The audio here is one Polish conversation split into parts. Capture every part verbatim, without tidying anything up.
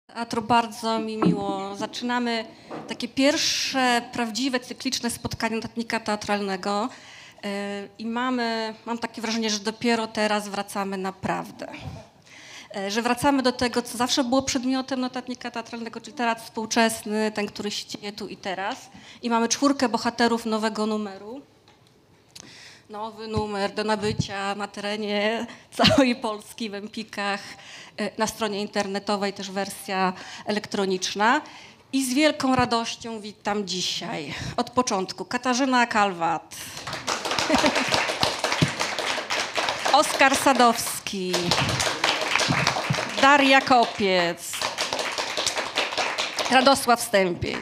Teatru bardzo mi miło. Zaczynamy takie pierwsze prawdziwe, cykliczne spotkanie notatnika teatralnego i mamy, mam takie wrażenie, że dopiero teraz wracamy naprawdę. Że wracamy do tego, co zawsze było przedmiotem notatnika teatralnego, czyli teatr współczesny, ten, który się dzieje tu i teraz. I mamy czwórkę bohaterów nowego numeru. Nowy numer do nabycia na terenie całej Polski w Empikach, na stronie internetowej też wersja elektroniczna. I z wielką radością witam dzisiaj od początku Katarzyna Kalwat, Oskar Sadowski, Daria Kopiec, Radosław Stępień.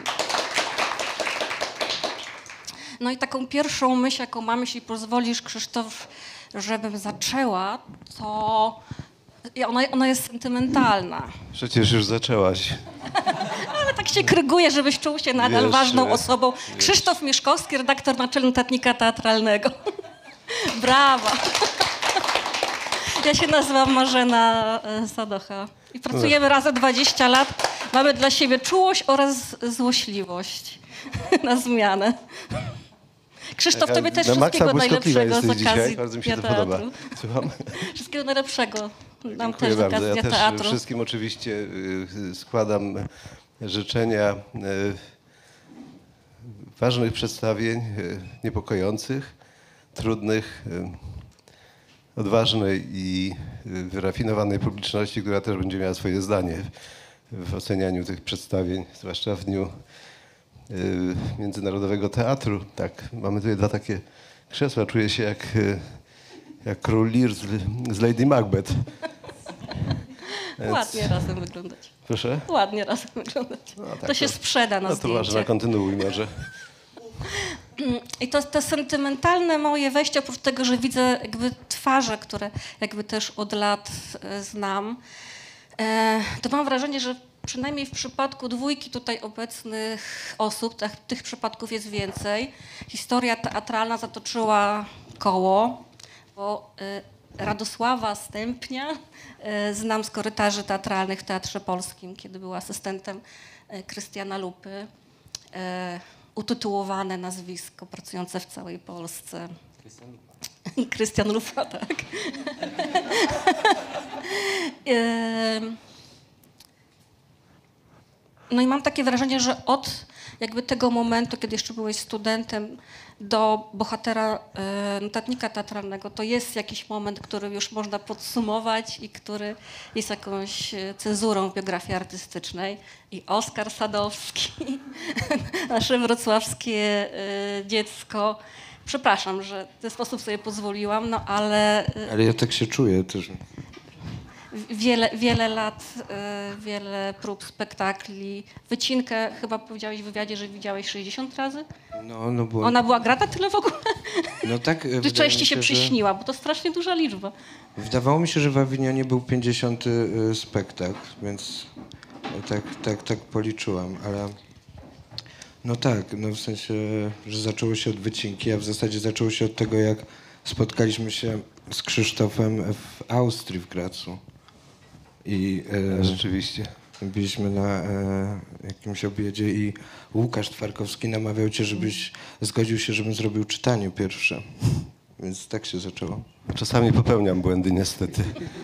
No i taką pierwszą myśl, jaką mam, jeśli pozwolisz, Krzysztof, żebym zaczęła, to ona, ona jest sentymentalna. Przecież już zaczęłaś. Ale tak się kryguje, żebyś czuł się nadal Wiesz, ważną wiesz. osobą. Krzysztof Mieszkowski, redaktor naczelny notatnika teatralnego. Brawa. Ja się nazywam Marzena Sadocha i pracujemy razem dwadzieścia lat. Mamy dla siebie czułość oraz złośliwość na zmianę. Krzysztof, tobie też Na maksa wszystkiego błyskotliwa najlepszego z jesteś okazji dzisiaj. Bardzo mi się to teatru. podoba. Słucham? Wszystkiego najlepszego nam Dziękuję też z bardzo. okazji Ja też teatru. wszystkim oczywiście y, składam życzenia y, ważnych przedstawień, y, niepokojących, trudnych, y, odważnej i y, wyrafinowanej publiczności, która też będzie miała swoje zdanie w ocenianiu tych przedstawień, zwłaszcza w dniu y, Międzynarodowego Teatru. Tak, mamy tutaj dwa takie krzesła. Czuję się jak, y, jak król Lear z, z Lady Macbeth. Więc... Ładnie razem wyglądać. Proszę? Ładnie razem wyglądać. No, tak, to się sprzeda na no to zdjęcie. Marzena, kontynuuj może. I to, to sentymentalne moje wejście, oprócz tego, że widzę jakby twarze, które jakby też od lat e, znam, e, to mam wrażenie, że przynajmniej w przypadku dwójki tutaj obecnych osób, tych, tych przypadków jest więcej. Historia teatralna zatoczyła koło, bo e, Radosława Stępnia e, znam z korytarzy teatralnych w Teatrze Polskim, kiedy był asystentem e, Krystiana Lupy. E, utytułowane nazwisko, pracujące w całej Polsce. Krystian Lupa. Krystian Lupa, tak. No i mam takie wrażenie, że od jakby tego momentu, kiedy jeszcze byłeś studentem, do bohatera e, notatnika teatralnego, to jest jakiś moment, który już można podsumować i który jest jakąś cezurą w biografii artystycznej. I Oskar Sadowski, nasze wrocławskie e, dziecko. Przepraszam, że w ten sposób sobie pozwoliłam, no ale... E, ale ja tak się czuję też. Wiele, wiele lat, y, wiele prób, spektakli. Wycinkę chyba powiedziałeś w wywiadzie, że widziałeś sześćdziesiąt razy? No, no bo... Ona była grata tyle w ogóle? No tak, Czy wydaje część mi ci się że- przyśniła? Bo to strasznie duża liczba. Wydawało mi się, że w Awinionie był pięćdziesiąty y, spektakl, więc tak, tak, tak policzyłam, ale... No tak, no w sensie, że zaczęło się od wycinki, a w zasadzie zaczęło się od tego, jak spotkaliśmy się z Krzysztofem w Austrii, w Gracu. I e, Rzeczywiście. byliśmy na e, jakimś obiedzie i Łukasz Twarkowski namawiał cię, żebyś zgodził się, żebym zrobił czytanie pierwsze. Więc tak się zaczęło. Czasami popełniam błędy, niestety.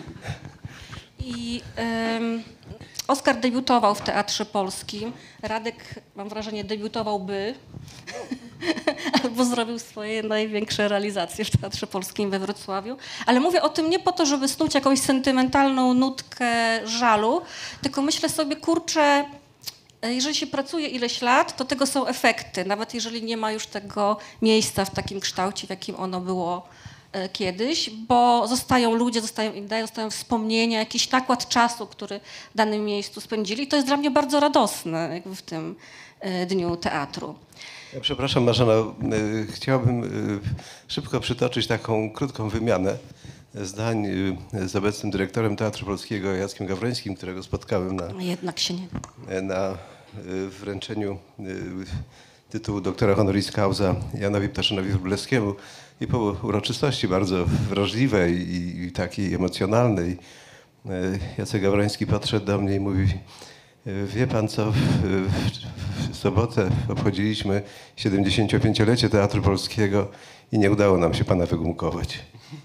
I ym, Oskar debiutował w Teatrze Polskim. Radek, mam wrażenie, debiutowałby. Albo zrobił swoje największe realizacje w Teatrze Polskim we Wrocławiu. Ale mówię o tym nie po to, żeby snuć jakąś sentymentalną nutkę żalu, tylko myślę sobie, kurczę, jeżeli się pracuje ileś lat, to tego są efekty, nawet jeżeli nie ma już tego miejsca w takim kształcie, w jakim ono było e, kiedyś, bo zostają ludzie, zostają idee, zostają wspomnienia, jakiś nakład czasu, który w danym miejscu spędzili. I to jest dla mnie bardzo radosne jakby w tym e, dniu teatru. Ja przepraszam, Marzena, y, chciałbym y, szybko przytoczyć taką krótką wymianę zdań y, z obecnym dyrektorem Teatru Polskiego Jackiem Gawrońskim, którego spotkałem na, No jednak się nie... na y, wręczeniu y, tytułu doktora honoris causa Janowi Ptaszynowi Wróblewskiemu i po uroczystości bardzo wrażliwej i, i takiej emocjonalnej Jacek Gawroński podszedł do mnie i mówi: Wie pan co, w, w sobotę obchodziliśmy siedemdziesięciopięciolecie Teatru Polskiego i nie udało nam się pana wygumkować.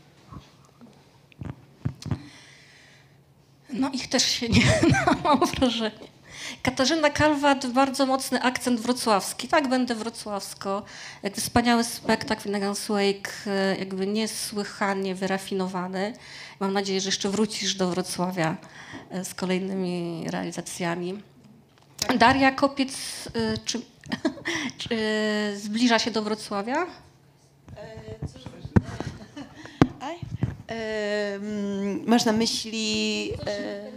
No ich też się nie, no, mam wrażenie. Katarzyna Kalwat, bardzo mocny akcent wrocławski. Tak, będę wrocławsko. Jakby wspaniały spektakl w Negan's Wake, jakby niesłychanie wyrafinowany. Mam nadzieję, że jeszcze wrócisz do Wrocławia z kolejnymi realizacjami. Daria Kopiec, czy, czy zbliża się do Wrocławia? Aj. E, masz na myśli... E,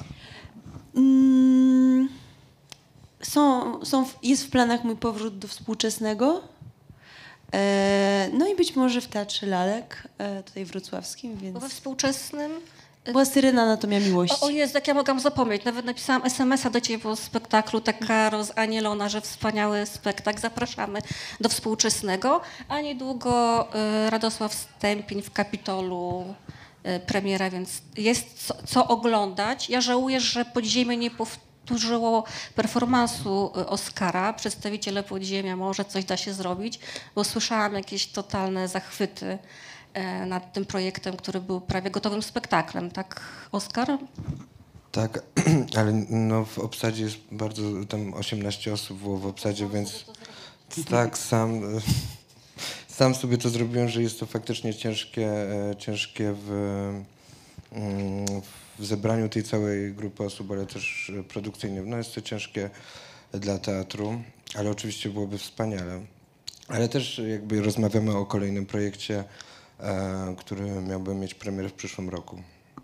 mm, są, są, w- jest w planach mój powrót do współczesnego. E, no i być może w Teatrze Lalek, e, tutaj wrocławskim, Bo więc... we współczesnym? Była Syrena Anatomia Miłości. O, o jest, jak ja mogłam zapomnieć. Nawet napisałam es em es a do ciebie po spektaklu, taka rozanielona, że wspaniały spektakl. Zapraszamy do współczesnego. A niedługo y, Radosław Stępień w Kapitolu, y, premiera, więc jest co, co oglądać. Ja żałuję, że Podziemie nie powtórzyło performansu y, Oscara. Przedstawiciele Podziemia, może coś da się zrobić, bo słyszałam jakieś totalne zachwyty nad tym projektem, który był prawie gotowym spektaklem, tak, Oskar? Tak, ale no w obsadzie jest bardzo, tam osiemnaście osób było w obsadzie, więc tak, sam, sam sobie to zrobiłem, że jest to faktycznie ciężkie, e, ciężkie w, mm, w zebraniu tej całej grupy osób, ale też produkcyjnie. No jest to ciężkie dla teatru, ale oczywiście byłoby wspaniale. Ale też jakby rozmawiamy o kolejnym projekcie, e, który miałby mieć premierę w przyszłym roku.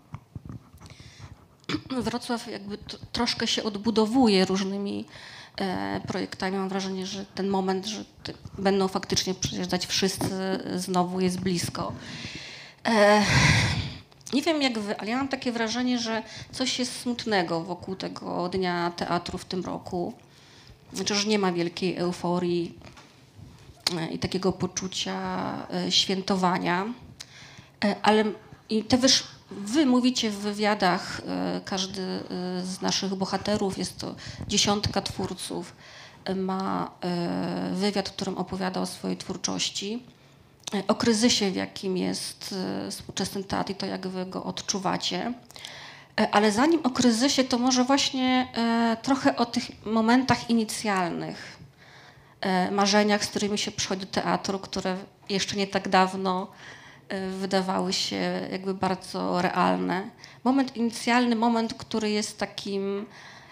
Wrocław jakby t- troszkę się odbudowuje różnymi e, projektami. Mam wrażenie, że ten moment, że ty, będą faktycznie przyjeżdżać wszyscy, znowu jest blisko. E, nie wiem jak wy, ale ja mam takie wrażenie, że coś jest smutnego wokół tego Dnia Teatru w tym roku. Znaczy, że nie ma wielkiej euforii e, i takiego poczucia e, świętowania. E, ale i te wyż, wy mówicie w wywiadach, e, każdy e, z naszych bohaterów, jest to dziesiątka twórców, e, ma e, wywiad, w którym opowiada o swojej twórczości, e, o kryzysie, w jakim jest e, współczesny teatr i to, jak wy go odczuwacie. E, ale zanim o kryzysie, to może właśnie e, trochę o tych momentach inicjalnych, e, marzeniach, z którymi się przychodzi do teatru, które jeszcze nie tak dawno wydawały się jakby bardzo realne. Moment inicjalny, moment, który jest takim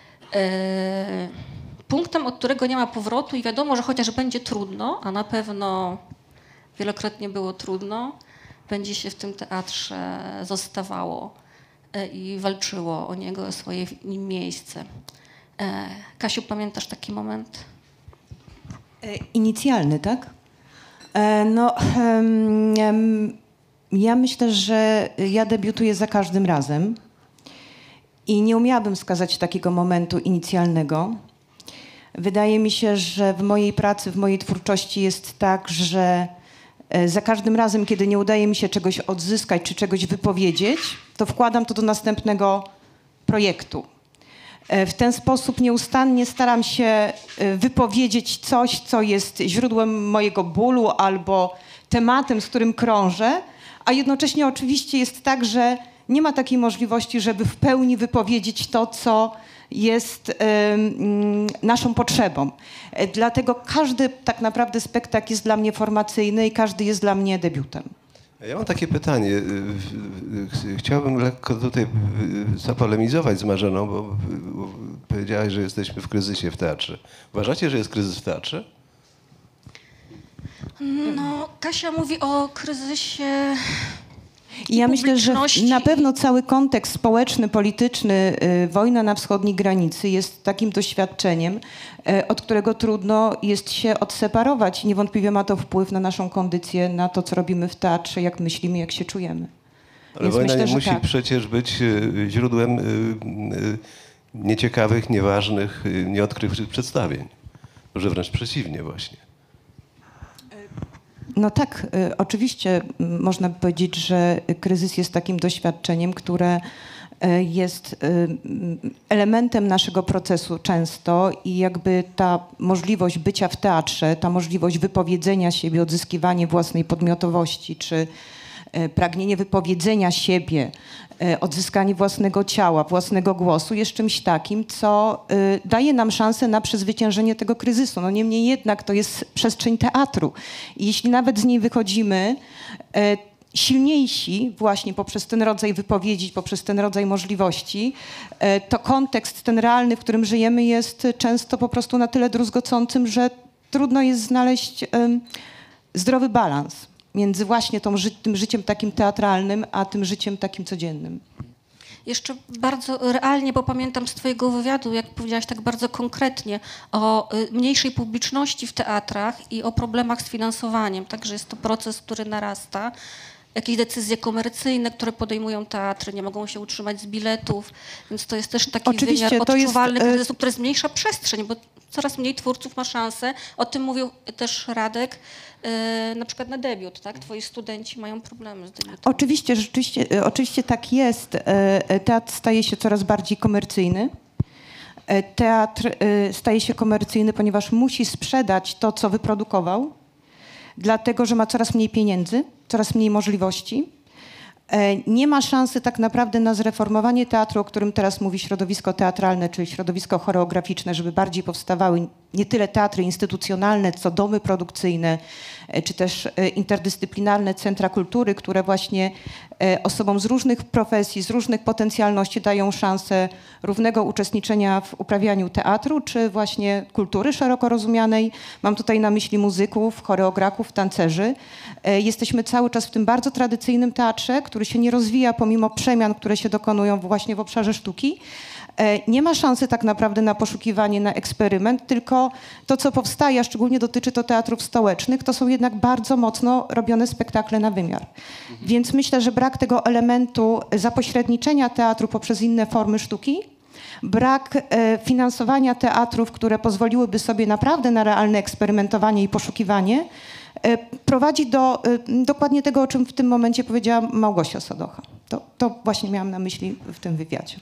e, punktem, od którego nie ma powrotu i wiadomo, że chociaż będzie trudno, a na pewno wielokrotnie było trudno, będzie się w tym teatrze zostawało e, i walczyło o niego, o swoje w nim miejsce. E, Kasiu, pamiętasz taki moment? E, Inicjalny, tak? E, No, em, em, ja myślę, że ja debiutuję za każdym razem i nie umiałabym wskazać takiego momentu inicjalnego. Wydaje mi się, że w mojej pracy, w mojej twórczości jest tak, że e, za każdym razem, kiedy nie udaje mi się czegoś odzyskać czy czegoś wypowiedzieć, to wkładam to do następnego projektu. E, W ten sposób nieustannie staram się e, wypowiedzieć coś, co jest źródłem mojego bólu albo tematem, z którym krążę, a jednocześnie oczywiście jest tak, że nie ma takiej możliwości, żeby w pełni wypowiedzieć to, co jest e, mm, naszą potrzebą. E, Dlatego każdy tak naprawdę spektakl jest dla mnie formacyjny i każdy jest dla mnie debiutem. Ja mam takie pytanie. Chciałbym lekko tutaj zapolemizować z Marzeną, bo powiedziałaś, że jesteśmy w kryzysie w teatrze. Uważacie, że jest kryzys w teatrze? No, Kasia mówi o kryzysie. I ja myślę, że publiczności. na pewno cały kontekst społeczny, polityczny, y, wojna na wschodniej granicy jest takim doświadczeniem, y, od którego trudno jest się odseparować. Niewątpliwie ma to wpływ na naszą kondycję, na to, co robimy w teatrze, jak myślimy, jak się czujemy. Ale Więc wojna myślę, nie że musi tak. przecież być y, źródłem y, y, nieciekawych, nieważnych, y, nieodkrywczych przedstawień. Może wręcz przeciwnie właśnie. No tak, y, oczywiście m, można by powiedzieć, że kryzys jest takim doświadczeniem, które e, jest e, elementem naszego procesu często i jakby ta możliwość bycia w teatrze, ta możliwość wypowiedzenia siebie, odzyskiwanie własnej podmiotowości, czy e, pragnienie wypowiedzenia siebie, e, odzyskanie własnego ciała, własnego głosu jest czymś takim, co e, daje nam szansę na przezwyciężenie tego kryzysu. No niemniej jednak to jest przestrzeń teatru. I jeśli nawet z niej wychodzimy, e, silniejsi właśnie poprzez ten rodzaj wypowiedzi, poprzez ten rodzaj możliwości, e, to kontekst ten realny, w którym żyjemy, jest często po prostu na tyle druzgocącym, że trudno jest znaleźć em, zdrowy balans między właśnie tą, ży- tym życiem takim teatralnym, a tym życiem takim codziennym. Jeszcze bardzo realnie, bo pamiętam z twojego wywiadu, jak powiedziałaś tak bardzo konkretnie o y, mniejszej publiczności w teatrach i o problemach z finansowaniem. Także jest to proces, który narasta. Jakieś decyzje komercyjne, które podejmują teatry, nie mogą się utrzymać z biletów, więc to jest też taki Oczywiście, wymiar to jest, odczuwalny e, kryzysu, który zmniejsza przestrzeń, bo coraz mniej twórców ma szansę. O tym mówił też Radek, e, na przykład na debiut, tak? Twoi studenci mają problemy z debiutem. Oczywiście, rzeczywiście, e, oczywiście tak jest. E, e, Teatr staje się coraz bardziej komercyjny. E, Teatr e, staje się komercyjny, ponieważ musi sprzedać to, co wyprodukował, dlatego że ma coraz mniej pieniędzy, coraz mniej możliwości. E, Nie ma szansy tak naprawdę na zreformowanie teatru, o którym teraz mówi środowisko teatralne, czyli środowisko choreograficzne, żeby bardziej powstawały nie tyle teatry instytucjonalne, co domy produkcyjne, e, czy też e, interdyscyplinarne centra kultury, które właśnie e, osobom z różnych profesji, z różnych potencjalności dają szansę równego uczestniczenia w uprawianiu teatru, czy właśnie kultury szeroko rozumianej. Mam tutaj na myśli muzyków, choreografów, tancerzy. E, Jesteśmy cały czas w tym bardzo tradycyjnym teatrze, który się nie rozwija pomimo przemian, które się dokonują właśnie w obszarze sztuki. E, Nie ma szansy tak naprawdę na poszukiwanie, na eksperyment, tylko to, co powstaje, a szczególnie dotyczy to teatrów stołecznych, to są jednak bardzo mocno robione spektakle na wymiar. Więc myślę, że brak tego elementu zapośredniczenia teatru poprzez inne formy sztuki, brak e, finansowania teatrów, które pozwoliłyby sobie naprawdę na realne eksperymentowanie i poszukiwanie, e, prowadzi do e, dokładnie tego, o czym w tym momencie powiedziała Małgosia Sadocha. To, to właśnie miałam na myśli w tym wywiadzie.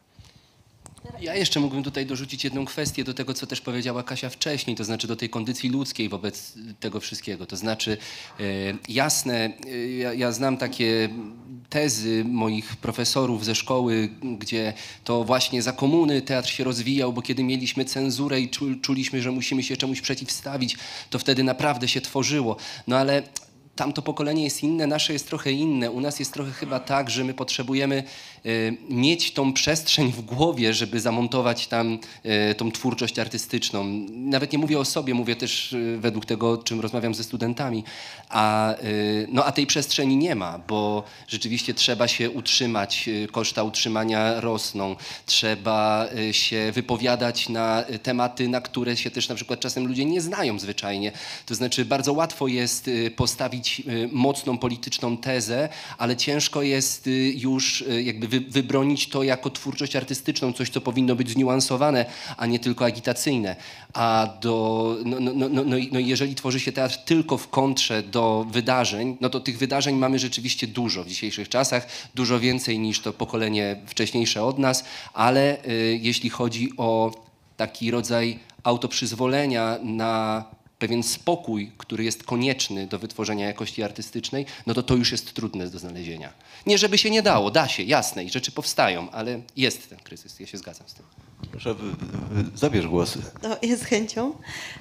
Ja jeszcze mógłbym tutaj dorzucić jedną kwestię do tego, co też powiedziała Kasia wcześniej, to znaczy do tej kondycji ludzkiej wobec tego wszystkiego. To znaczy e, jasne, e, ja, ja znam takie tezy moich profesorów ze szkoły, gdzie to właśnie za komuny teatr się rozwijał, bo kiedy mieliśmy cenzurę i czu, czuliśmy, że musimy się czemuś przeciwstawić, to wtedy naprawdę się tworzyło. No ale tamto pokolenie jest inne, nasze jest trochę inne. U nas jest trochę chyba tak, że my potrzebujemy y, mieć tą przestrzeń w głowie, żeby zamontować tam y, tą twórczość artystyczną. Nawet nie mówię o sobie, mówię też y, według tego, o czym rozmawiam ze studentami. A, y, no, a tej przestrzeni nie ma, bo rzeczywiście trzeba się utrzymać, y, koszta utrzymania rosną. Trzeba y, się wypowiadać na y, tematy, na które się też na przykład czasem ludzie nie znają zwyczajnie. To znaczy bardzo łatwo jest y, postawić mocną polityczną tezę, ale ciężko jest już jakby wy, wybronić to jako twórczość artystyczną, coś, co powinno być zniuansowane, a nie tylko agitacyjne. A do, no, no, no, no, no jeżeli tworzy się teatr tylko w kontrze do wydarzeń, no to tych wydarzeń mamy rzeczywiście dużo w dzisiejszych czasach, dużo więcej niż to pokolenie wcześniejsze od nas, ale y, jeśli chodzi o taki rodzaj autoprzyzwolenia na pewien spokój, który jest konieczny do wytworzenia jakości artystycznej, no to to już jest trudne do znalezienia. Nie, żeby się nie dało, da się, jasne, i rzeczy powstają, ale jest ten kryzys, ja się zgadzam z tym. Proszę, zabierz głos. No, ja z chęcią.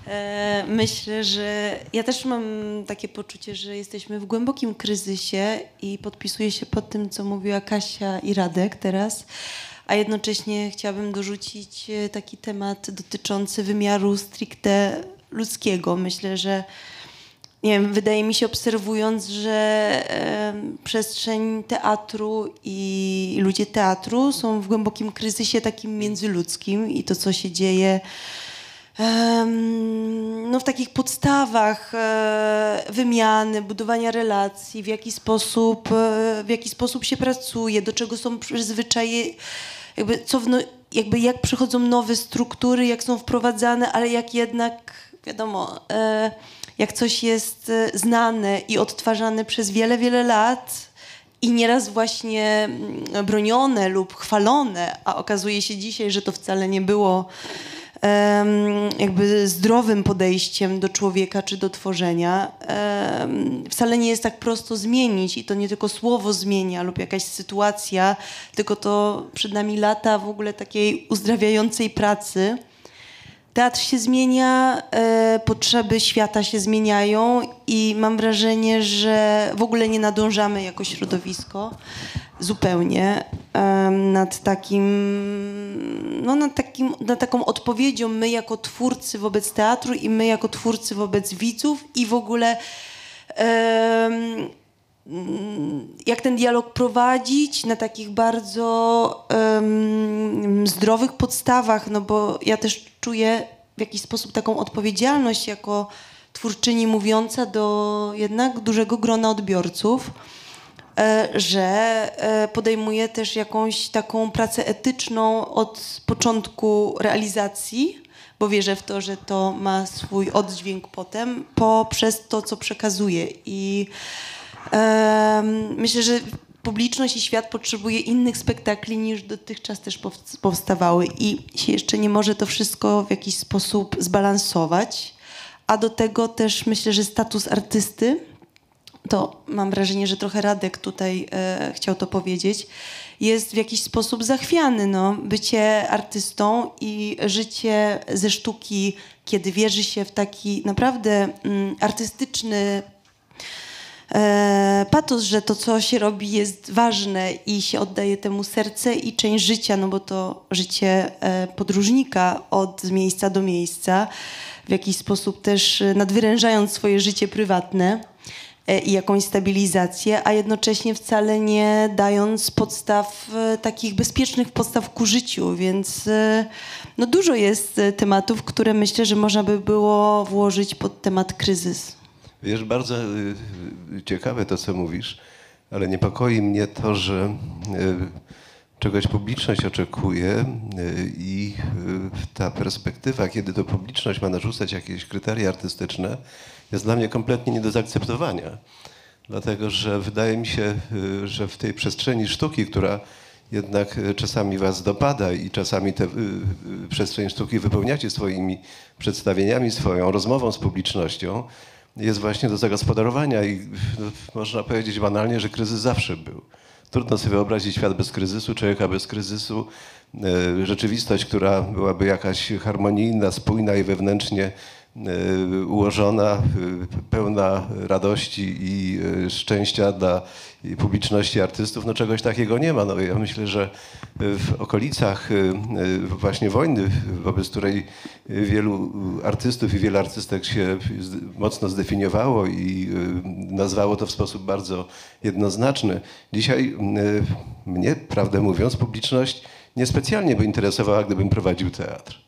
E, myślę, że ja też mam takie poczucie, że jesteśmy w głębokim kryzysie i podpisuję się pod tym, co mówiła Kasia i Radek teraz, a jednocześnie chciałabym dorzucić taki temat dotyczący wymiaru stricte ludzkiego. Myślę, że nie wiem, wydaje mi się, obserwując, że e, przestrzeń teatru i ludzie teatru są w głębokim kryzysie takim międzyludzkim i to, co się dzieje e, no, w takich podstawach e, wymiany, budowania relacji, w jaki sposób, e, w jaki sposób się pracuje, do czego są przyzwyczajeni, jakby, co w, no, jakby jak przychodzą nowe struktury, jak są wprowadzane, ale jak jednak, wiadomo, e, jak coś jest znane i odtwarzane przez wiele, wiele lat i nieraz właśnie bronione lub chwalone, a okazuje się dzisiaj, że to wcale nie było um, jakby zdrowym podejściem do człowieka czy do tworzenia. Um, wcale nie jest tak prosto zmienić i to nie tylko słowo zmienia lub jakaś sytuacja, tylko to przed nami lata w ogóle takiej uzdrawiającej pracy. Teatr się zmienia, e, potrzeby świata się zmieniają i mam wrażenie, że w ogóle nie nadążamy jako środowisko zupełnie e, nad takim, no nad takim, nad taką odpowiedzią my jako twórcy wobec teatru i my jako twórcy wobec widzów i w ogóle e, jak ten dialog prowadzić na takich bardzo um, zdrowych podstawach, no bo ja też czuję w jakiś sposób taką odpowiedzialność jako twórczyni mówiąca do jednak dużego grona odbiorców, e, że e, podejmuję też jakąś taką pracę etyczną od początku realizacji, bo wierzę w to, że to ma swój oddźwięk potem, poprzez to, co przekazuję. I Um, myślę, że publiczność i świat potrzebuje innych spektakli niż dotychczas też powstawały i się jeszcze nie może to wszystko w jakiś sposób zbalansować, a do tego też myślę, że status artysty, to mam wrażenie, że trochę Radek tutaj e, chciał to powiedzieć, jest w jakiś sposób zachwiany. No. Bycie artystą i życie ze sztuki, kiedy wierzy się w taki naprawdę mm, artystyczny patos, że to, co się robi, jest ważne i się oddaje temu serce i część życia, no bo to życie podróżnika od miejsca do miejsca, w jakiś sposób też nadwyrężając swoje życie prywatne i jakąś stabilizację, a jednocześnie wcale nie dając podstaw, takich bezpiecznych podstaw ku życiu, więc no dużo jest tematów, które myślę, że można by było włożyć pod temat kryzys. Wiesz, bardzo y, ciekawe to, co mówisz, ale niepokoi mnie to, że y, czegoś publiczność oczekuje y, i y, ta perspektywa, kiedy to publiczność ma narzucać jakieś kryteria artystyczne, jest dla mnie kompletnie nie do zaakceptowania. Dlatego, że wydaje mi się, y, że w tej przestrzeni sztuki, która jednak czasami was dopada i czasami tę y, y, przestrzeń sztuki wypełniacie swoimi przedstawieniami, swoją rozmową z publicznością, jest właśnie do zagospodarowania i no, można powiedzieć banalnie, że kryzys zawsze był. Trudno sobie wyobrazić świat bez kryzysu, człowieka bez kryzysu, e, rzeczywistość, która byłaby jakaś harmonijna, spójna i wewnętrznie e, ułożona, e, pełna radości i e, szczęścia dla publiczności artystów. No czegoś takiego nie ma. No, ja myślę, że w okolicach e, właśnie wojny, wobec której wielu artystów i wiele artystek się mocno zdefiniowało i nazwało to w sposób bardzo jednoznaczny. Dzisiaj mnie, prawdę mówiąc, publiczność niespecjalnie by interesowała, gdybym prowadził teatr.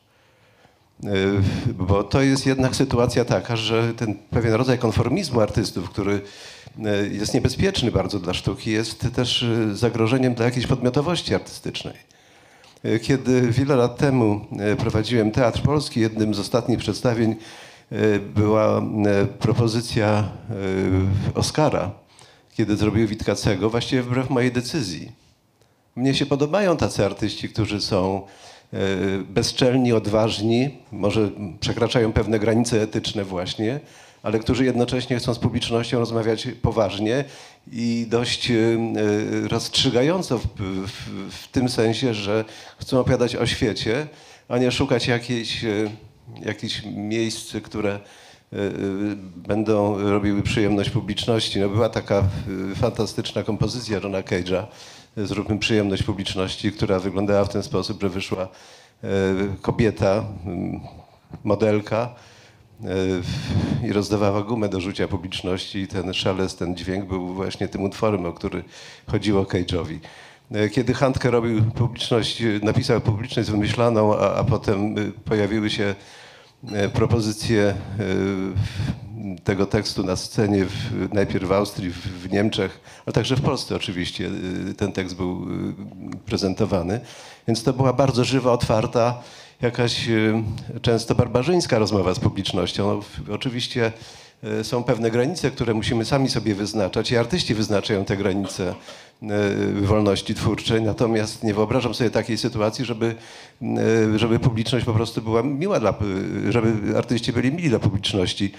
Bo to jest jednak sytuacja taka, że ten pewien rodzaj konformizmu artystów, który jest niebezpieczny bardzo dla sztuki, jest też zagrożeniem dla jakiejś podmiotowości artystycznej. Kiedy wiele lat temu prowadziłem Teatr Polski, jednym z ostatnich przedstawień była propozycja Oscara, kiedy zrobił Witkacego, właściwie wbrew mojej decyzji. Mnie się podobają tacy artyści, którzy są bezczelni, odważni, może przekraczają pewne granice etyczne właśnie, ale którzy jednocześnie chcą z publicznością rozmawiać poważnie i dość rozstrzygająco w, w, w tym sensie, że chcą opowiadać o świecie, a nie szukać jakiejś, jakichś miejsc, które będą robiły przyjemność publiczności. No była taka fantastyczna kompozycja Johna Cage'a, Zróbmy przyjemność publiczności, która wyglądała w ten sposób, że wyszła kobieta, modelka, i rozdawała gumę do rzucia publiczności i ten szelest, ten dźwięk był właśnie tym utworem, o który chodziło Cage'owi. Kiedy Handke robił publiczność, napisał publiczność wymyślaną, a, a potem pojawiły się propozycje tego tekstu na scenie w, najpierw w Austrii, w, w Niemczech, ale także w Polsce oczywiście ten tekst był prezentowany. Więc to była bardzo żywa, otwarta, jakaś często barbarzyńska rozmowa z publicznością. No, oczywiście e, są pewne granice, które musimy sami sobie wyznaczać i artyści wyznaczają te granice e, wolności twórczej. Natomiast nie wyobrażam sobie takiej sytuacji, żeby, e, żeby publiczność po prostu była miła dla, żeby artyści byli mili dla publiczności.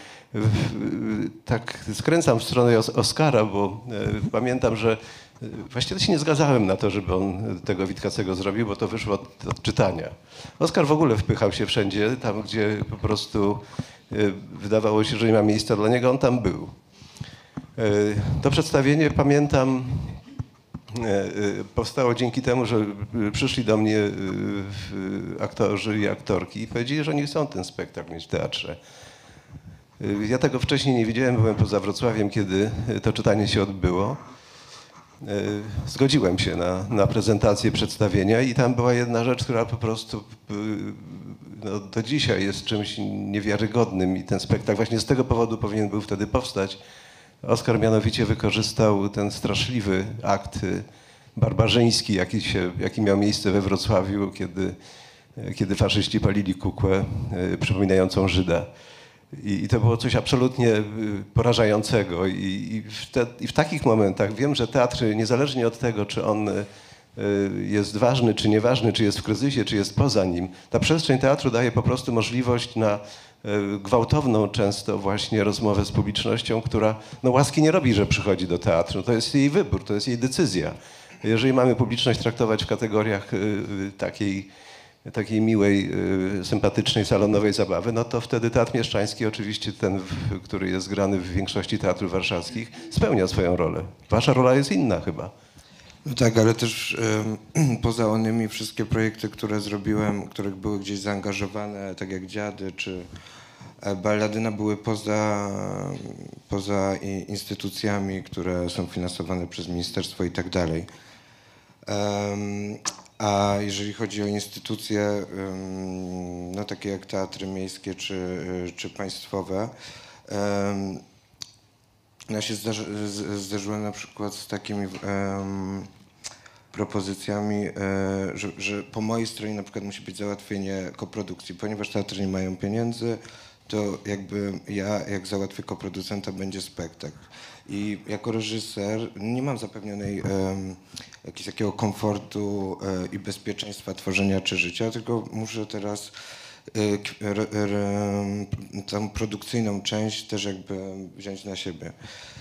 Tak skręcam w stronę Os- Oskara, bo e, pamiętam, że właściwie się nie zgadzałem na to, żeby on tego Witkacego zrobił, bo to wyszło od, od czytania. Oskar w ogóle wpychał się wszędzie, tam gdzie po prostu y, wydawało się, że nie ma miejsca dla niego, on tam był. Y, to przedstawienie, pamiętam, y, y, powstało dzięki temu, że y, przyszli do mnie y, y, aktorzy i aktorki i powiedzieli, że oni chcą ten spektakl mieć w teatrze. Y, ja tego wcześniej nie widziałem, byłem poza Wrocławiem, kiedy to czytanie się odbyło. Zgodziłem się na, na prezentację przedstawienia i tam była jedna rzecz, która po prostu no, do dzisiaj jest czymś niewiarygodnym i ten spektakl właśnie z tego powodu powinien był wtedy powstać. Oskar mianowicie wykorzystał ten straszliwy akt barbarzyński, jaki, się, jaki miał miejsce we Wrocławiu, kiedy, kiedy faszyści palili kukłę przypominającą Żyda. I, I to było coś absolutnie porażającego. I, i, w te, I w takich momentach wiem, że teatr, niezależnie od tego, czy on jest ważny, czy nieważny, czy jest w kryzysie, czy jest poza nim, ta przestrzeń teatru daje po prostu możliwość na gwałtowną często właśnie rozmowę z publicznością, która no, łaski nie robi, że przychodzi do teatru. To jest jej wybór, to jest jej decyzja. Jeżeli mamy publiczność traktować w kategoriach takiej takiej miłej, sympatycznej, salonowej zabawy, no to wtedy Teatr Mieszczański, oczywiście ten, który jest grany w większości teatrów warszawskich, spełnia swoją rolę. Wasza rola jest inna chyba. No tak, ale też um, poza onymi wszystkie projekty, które zrobiłem, których były gdzieś zaangażowane, tak jak Dziady czy Balladyna, były poza, poza instytucjami, które są finansowane przez ministerstwo i tak dalej. Um, A jeżeli chodzi o instytucje, no takie jak teatry miejskie czy, czy państwowe, ja się zdarzy, zdarzyłem na przykład z takimi um, propozycjami, że, że po mojej stronie na przykład musi być załatwienie koprodukcji, ponieważ teatry nie mają pieniędzy, to jakby ja, jak załatwię koproducenta, będzie spektakl. I jako reżyser nie mam zapewnionej um, jakiegoś takiego komfortu um, i bezpieczeństwa tworzenia czy życia, tylko muszę teraz um, re, re, tą produkcyjną część też jakby wziąć na siebie.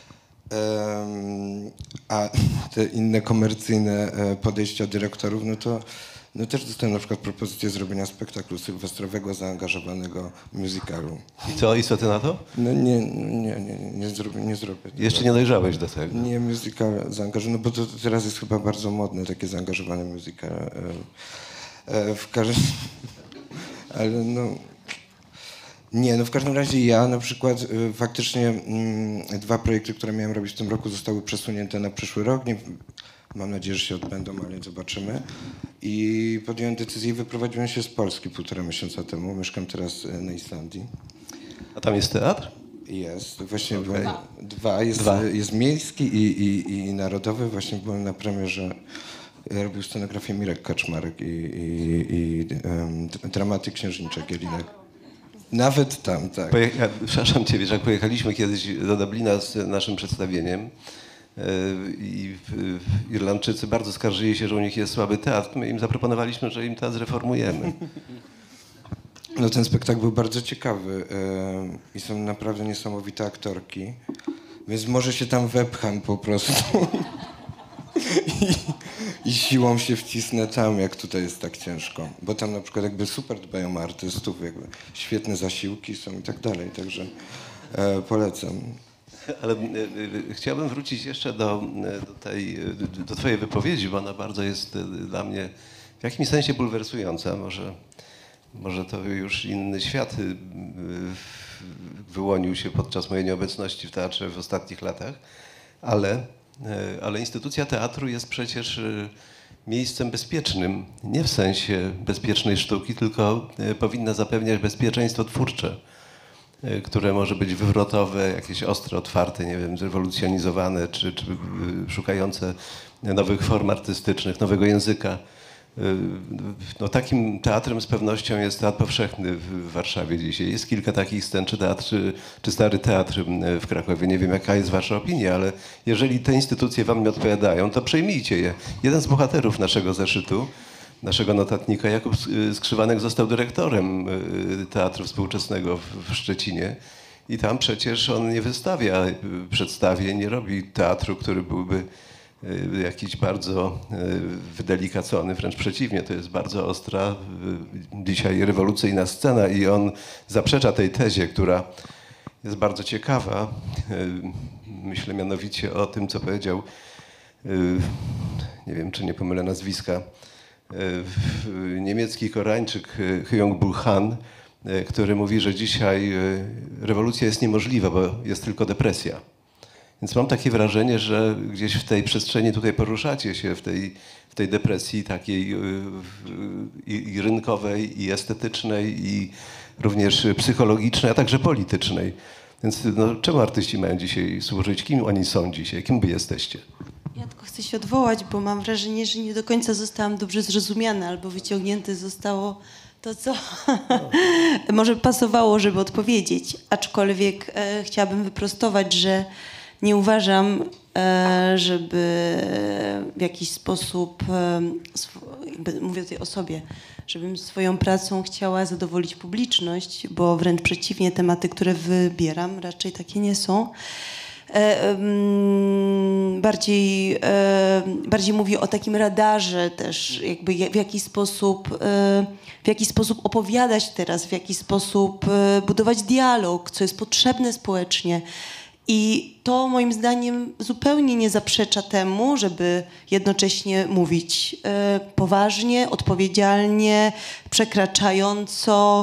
Um, a te inne komercyjne podejścia dyrektorów, no to no też dostałem na przykład propozycję zrobienia spektaklu sylwestrowego, zaangażowanego musicalu. I co, i co ty na to? No nie, nie, nie, nie, nie zrobię, nie zrobię tego. Jeszcze nie dojrzałeś do tego. Nie, musical zaangażowany, no bo to teraz jest chyba bardzo modne, takie zaangażowane musical. E, e, w każdym... Ale no... Nie, no w każdym razie ja na przykład y, faktycznie y, dwa projekty, które miałem robić w tym roku, zostały przesunięte na przyszły rok. Nie, mam nadzieję, że się odbędą, ale zobaczymy. I podjąłem decyzję i wyprowadziłem się z Polski półtora miesiąca temu. Mieszkam teraz na Islandii. A tam jest teatr? Jest, właśnie Okay. byłem, dwa. Jest, Dwa. jest miejski i, i, i narodowy. Właśnie byłem na premierze. Robił scenografię Mirek Kaczmarek i, i, i um, dramaty Księżniczek Jelinek. Nawet tam, tak. Pojecha- Przepraszam cię, wiesz, jak pojechaliśmy kiedyś do Dublina z naszym przedstawieniem yy, i yy, Irlandczycy bardzo skarżyli się, że u nich jest słaby teatr. My im zaproponowaliśmy, że im teatr zreformujemy. No ten spektakl był bardzo ciekawy yy, i są naprawdę niesamowite aktorki, więc może się tam wepcham po prostu I, i siłą się wcisnę tam, jak tutaj jest tak ciężko, bo tam na przykład jakby super dbają o artystów, jakby świetne zasiłki są i tak dalej, także yy, polecam. Ale y, y, chciałbym wrócić jeszcze do, do tej, do twojej wypowiedzi, bo ona bardzo jest y, dla mnie w jakimś sensie bulwersująca. Może, może to już inny świat y, y, wyłonił się podczas mojej nieobecności w teatrze w ostatnich latach, ale, y, ale instytucja teatru jest przecież y, miejscem bezpiecznym, nie w sensie bezpiecznej sztuki, tylko y, powinna zapewniać bezpieczeństwo twórcze, które może być wywrotowe, jakieś ostre, otwarte, nie wiem, zrewolucjonizowane, czy, czy szukające nowych form artystycznych, nowego języka. No, takim teatrem z pewnością jest Teatr Powszechny w Warszawie dzisiaj. Jest kilka takich scen, czy, teatr, czy, czy Stary Teatr w Krakowie. Nie wiem, jaka jest wasza opinia, ale jeżeli te instytucje wam nie odpowiadają, to przejmijcie je. Jeden z bohaterów naszego zeszytu, naszego notatnika, Jakub Skrzywanek, został dyrektorem Teatru Współczesnego w Szczecinie. I tam przecież on nie wystawia przedstawień, nie robi teatru, który byłby jakiś bardzo wydelikacony, wręcz przeciwnie, to jest bardzo ostra, dzisiaj rewolucyjna scena i on zaprzecza tej tezie, która jest bardzo ciekawa. Myślę mianowicie o tym, co powiedział, nie wiem, czy nie pomylę nazwiska, niemiecki Koreańczyk Hyung-Bul Han, który mówi, że dzisiaj rewolucja jest niemożliwa, bo jest tylko depresja. Więc mam takie wrażenie, że gdzieś w tej przestrzeni tutaj poruszacie się, w tej, w tej depresji takiej i, i rynkowej, i estetycznej, i również psychologicznej, a także politycznej. Więc no, czemu artyści mają dzisiaj służyć? Kim oni są dzisiaj? Kim wy jesteście? Ja tylko chcę się odwołać, bo mam wrażenie, że nie do końca zostałam dobrze zrozumiana albo wyciągnięte zostało to, co może pasowało, żeby odpowiedzieć. Aczkolwiek e, chciałabym wyprostować, że nie uważam, e, żeby w jakiś sposób, e, sw- jakby mówię tutaj o sobie, żebym swoją pracą chciała zadowolić publiczność, bo wręcz przeciwnie, tematy, które wybieram, raczej takie nie są. E, mm, bardziej, e, bardziej mówię o takim radarze też, jakby w jaki sposób, e, w jaki sposób opowiadać teraz, w jaki sposób e, budować dialog, co jest potrzebne społecznie. I to moim zdaniem zupełnie nie zaprzecza temu, żeby jednocześnie mówić e, poważnie, odpowiedzialnie, przekraczająco,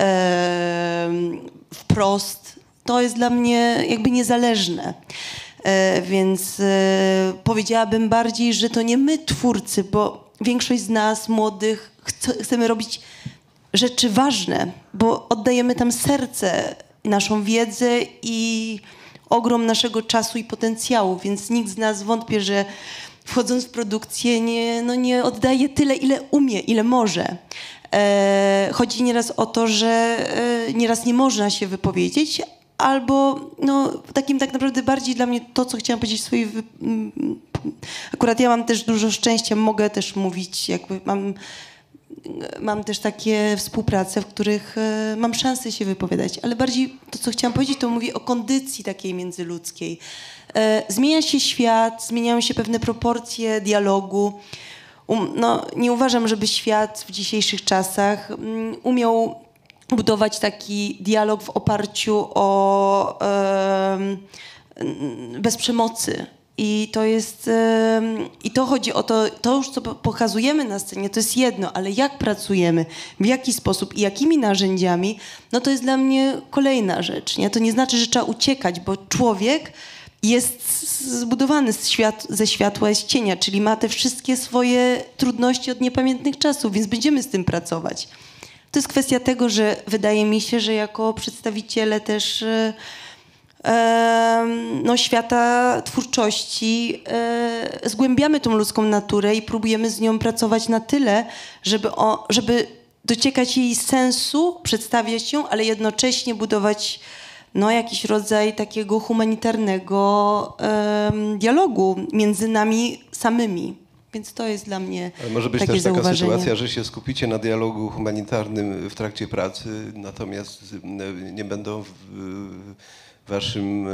e, wprost. To jest dla mnie jakby niezależne. E, więc e, powiedziałabym bardziej, że to nie my twórcy, bo większość z nas, młodych, chce, chcemy robić rzeczy ważne, bo oddajemy tam serce, naszą wiedzę i ogrom naszego czasu i potencjału, więc nikt z nas wątpię, że wchodząc w produkcję nie, no nie oddaje tyle, ile umie, ile może. E, chodzi nieraz o to, że e, nieraz nie można się wypowiedzieć, albo no, takim tak naprawdę bardziej dla mnie to, co chciałam powiedzieć w swojej... Wy... Akurat ja mam też dużo szczęścia, mogę też mówić, jakby mam... Mam też takie współprace, w których e, mam szansę się wypowiadać, ale bardziej to, co chciałam powiedzieć, to mówię o kondycji takiej międzyludzkiej. E, zmienia się świat, zmieniają się pewne proporcje dialogu. Um, no, nie uważam, żeby świat w dzisiejszych czasach um, umiał budować taki dialog w oparciu o e, bez przemocy. I to jest, yy, i to chodzi o to, to już co pokazujemy na scenie, to jest jedno, ale jak pracujemy, w jaki sposób i jakimi narzędziami, no to jest dla mnie kolejna rzecz, nie? To nie znaczy, że trzeba uciekać, bo człowiek jest zbudowany z świat, ze światła i z cienia, czyli ma te wszystkie swoje trudności od niepamiętnych czasów, więc będziemy z tym pracować. To jest kwestia tego, że wydaje mi się, że jako przedstawiciele też yy, no, świata twórczości e, zgłębiamy tą ludzką naturę i próbujemy z nią pracować na tyle, żeby, o, żeby dociekać jej sensu, przedstawiać ją, ale jednocześnie budować no, jakiś rodzaj takiego humanitarnego e, dialogu między nami samymi. Więc to jest dla mnie Ale może być takie też taka zauważenie. sytuacja, że się skupicie na dialogu humanitarnym w trakcie pracy, natomiast nie będą w, w waszym,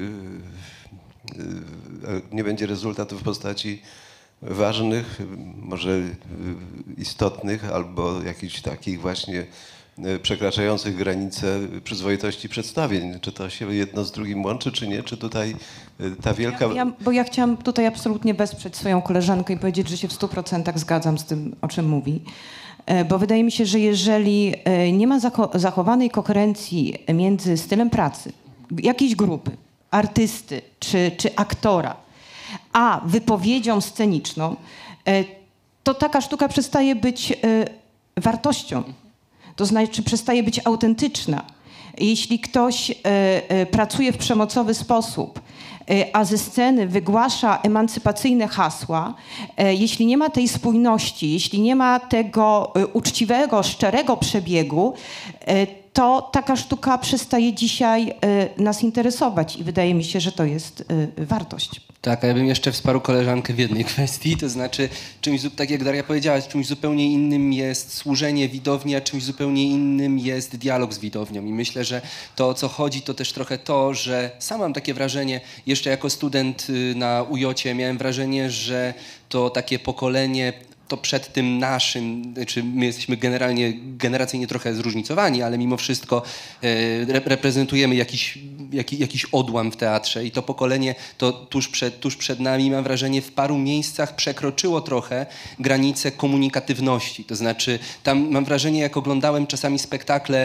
nie będzie rezultatu w postaci ważnych, może istotnych albo jakichś takich właśnie przekraczających granice przyzwoitości przedstawień. Czy to się jedno z drugim łączy, czy nie? Czy tutaj ta wielka... Ja, ja, bo ja chciałam tutaj absolutnie wesprzeć swoją koleżankę i powiedzieć, że się w stu procentach zgadzam z tym, o czym mówi. Bo wydaje mi się, że jeżeli nie ma zachowanej koherencji między stylem pracy jakiejś grupy, artysty czy, czy aktora, a wypowiedzią sceniczną, to taka sztuka przestaje być wartością. To znaczy przestaje być autentyczna. Jeśli ktoś e, e, pracuje w przemocowy sposób, a ze sceny wygłasza emancypacyjne hasła, jeśli nie ma tej spójności, jeśli nie ma tego uczciwego, szczerego przebiegu, to taka sztuka przestaje dzisiaj nas interesować i wydaje mi się, że to jest wartość. Tak, a ja bym jeszcze wsparł koleżankę w jednej kwestii, to znaczy czymś, tak jak Daria powiedziała, czymś zupełnie innym jest służenie widowni, a czymś zupełnie innym jest dialog z widownią. I myślę, że to, o co chodzi, to też trochę to, że sam mam takie wrażenie, jeszcze jako student na U J cie miałem wrażenie, że to takie pokolenie, to przed tym naszym, znaczy my jesteśmy generalnie, generacyjnie trochę zróżnicowani, ale mimo wszystko e, reprezentujemy jakiś, jaki, jakiś odłam w teatrze i to pokolenie to tuż przed, tuż przed nami, mam wrażenie, w paru miejscach przekroczyło trochę granicę komunikatywności. To znaczy tam mam wrażenie, jak oglądałem czasami spektakle e,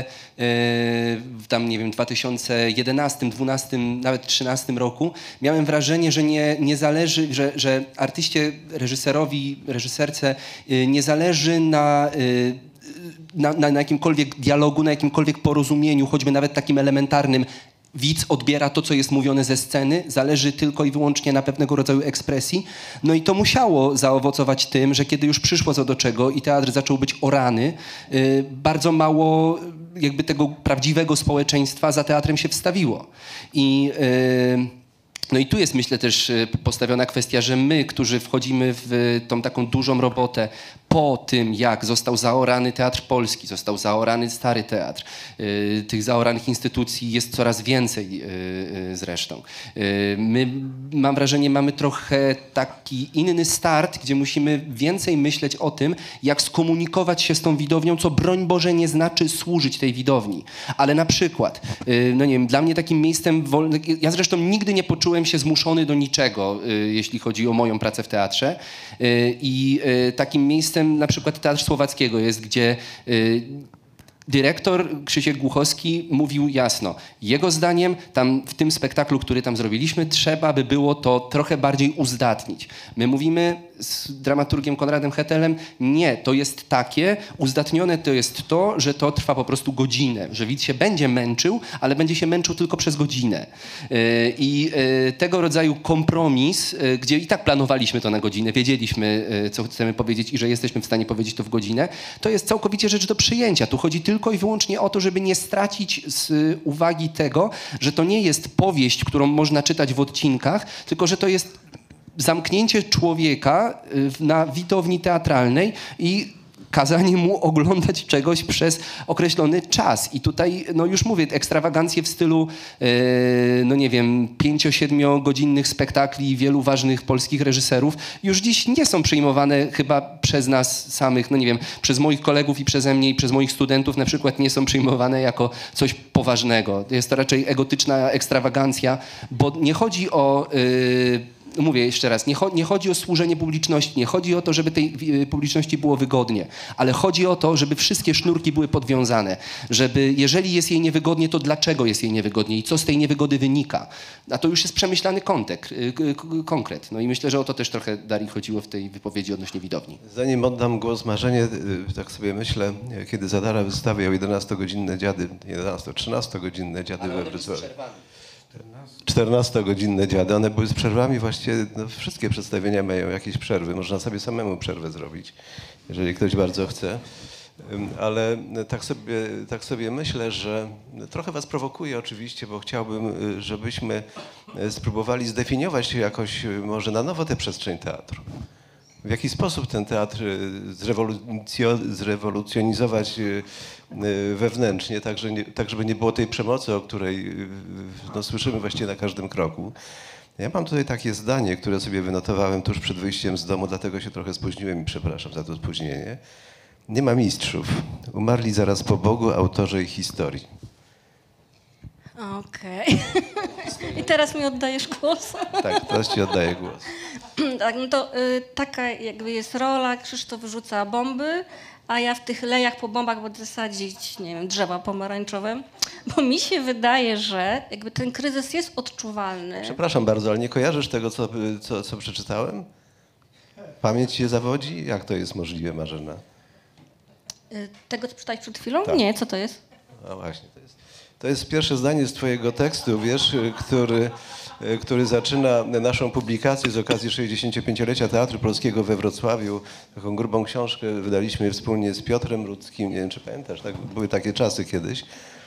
w tam, nie wiem, dwa tysiące jedenastym, dwunastym, nawet trzynastym roku, miałem wrażenie, że nie, nie zależy, że, że artyście, reżyserowi, reżyserce nie zależy na, na, na, na jakimkolwiek dialogu, na jakimkolwiek porozumieniu, choćby nawet takim elementarnym. Widz odbiera to, co jest mówione ze sceny, zależy tylko i wyłącznie na pewnego rodzaju ekspresji. No i to musiało zaowocować tym, że kiedy już przyszło co do czego i teatr zaczął być orany, bardzo mało jakby tego prawdziwego społeczeństwa za teatrem się wstawiło. I... No i tu jest, myślę, też postawiona kwestia, że my, którzy wchodzimy w tą taką dużą robotę po tym, jak został zaorany Teatr Polski, został zaorany Stary Teatr, y, tych zaoranych instytucji jest coraz więcej y, y, zresztą. Y, my, mam wrażenie, mamy trochę taki inny start, gdzie musimy więcej myśleć o tym, jak skomunikować się z tą widownią, co broń Boże nie znaczy służyć tej widowni. Ale na przykład, y, no nie wiem, dla mnie takim miejscem, wolny, ja zresztą nigdy nie poczułem się zmuszony do niczego, y, jeśli chodzi o moją pracę w teatrze. Y, I y, takim miejscem na przykład Teatr Słowackiego jest, gdzie y, dyrektor Krzysiek Głuchowski mówił jasno, jego zdaniem tam w tym spektaklu, który tam zrobiliśmy, trzeba by było to trochę bardziej uzdatnić. My mówimy z dramaturgiem Konradem Hetelem, nie, to jest takie, uzdatnione to jest to, że to trwa po prostu godzinę, że widz się będzie męczył, ale będzie się męczył tylko przez godzinę. I tego rodzaju kompromis, gdzie i tak planowaliśmy to na godzinę, wiedzieliśmy, co chcemy powiedzieć i że jesteśmy w stanie powiedzieć to w godzinę, to jest całkowicie rzecz do przyjęcia. Tu chodzi tylko i wyłącznie o to, żeby nie stracić z uwagi tego, że to nie jest powieść, którą można czytać w odcinkach, tylko że to jest zamknięcie człowieka na widowni teatralnej i kazanie mu oglądać czegoś przez określony czas. I tutaj, no już mówię, ekstrawagancje w stylu, yy, no nie wiem, pięcio-siedmiogodzinnych spektakli wielu ważnych polskich reżyserów już dziś nie są przyjmowane chyba przez nas samych, no nie wiem, przez moich kolegów i przeze mnie i przez moich studentów na przykład nie są przyjmowane jako coś poważnego. Jest to raczej egotyczna ekstrawagancja, bo nie chodzi o... Yy, Mówię jeszcze raz, nie, cho- nie chodzi o służenie publiczności, nie chodzi o to, żeby tej y, publiczności było wygodnie, ale chodzi o to, żeby wszystkie sznurki były podwiązane, żeby jeżeli jest jej niewygodnie, to dlaczego jest jej niewygodnie i co z tej niewygody wynika. A to już jest przemyślany kontek, y, y, konkret. No i myślę, że o to też trochę Darii chodziło w tej wypowiedzi odnośnie widowni. Zanim oddam głos Marzenie, y, tak sobie myślę, kiedy Zadara wystawiał jedenastogodzinne dziady, jedenasto-trzynastogodzinne dziady we Wrocławiu. czternastogodzinne dziady, one były z przerwami, właściwie no, wszystkie przedstawienia mają jakieś przerwy. Można sobie samemu przerwę zrobić, jeżeli ktoś bardzo chce. Ale tak sobie, tak sobie myślę, że trochę was prowokuje oczywiście, bo chciałbym, żebyśmy spróbowali zdefiniować jakoś może na nowo tę przestrzeń teatru. W jaki sposób ten teatr zrewolucjo- zrewolucjonizować wewnętrznie, tak, że nie, tak żeby nie było tej przemocy, o której no, słyszymy właściwie na każdym kroku. Ja mam tutaj takie zdanie, które sobie wynotowałem tuż przed wyjściem z domu, dlatego się trochę spóźniłem i przepraszam za to spóźnienie. Nie ma mistrzów. Umarli zaraz po Bogu autorzy ich historii. Okej. I teraz mi oddajesz głos. Tak, teraz ci oddaję głos. Tak, no to y, taka jakby jest rola, Krzysztof wyrzuca bomby, a ja w tych lejach po bombach będę sadzić, nie wiem, drzewa pomarańczowe, bo mi się wydaje, że jakby ten kryzys jest odczuwalny. Przepraszam bardzo, ale nie kojarzysz tego, co, co, co przeczytałem? Pamięć się zawodzi? Jak to jest możliwe, Marzena? Y, tego, co czytałeś przed chwilą? Tak. Nie, co to jest? A właśnie, to jest. To jest pierwsze zdanie z twojego tekstu, wiesz, który, który zaczyna naszą publikację z okazji sześćdziesięciopięciolecia Teatru Polskiego we Wrocławiu. Taką grubą książkę wydaliśmy wspólnie z Piotrem Rudzkim. Nie wiem, czy pamiętasz, tak? Były takie czasy kiedyś.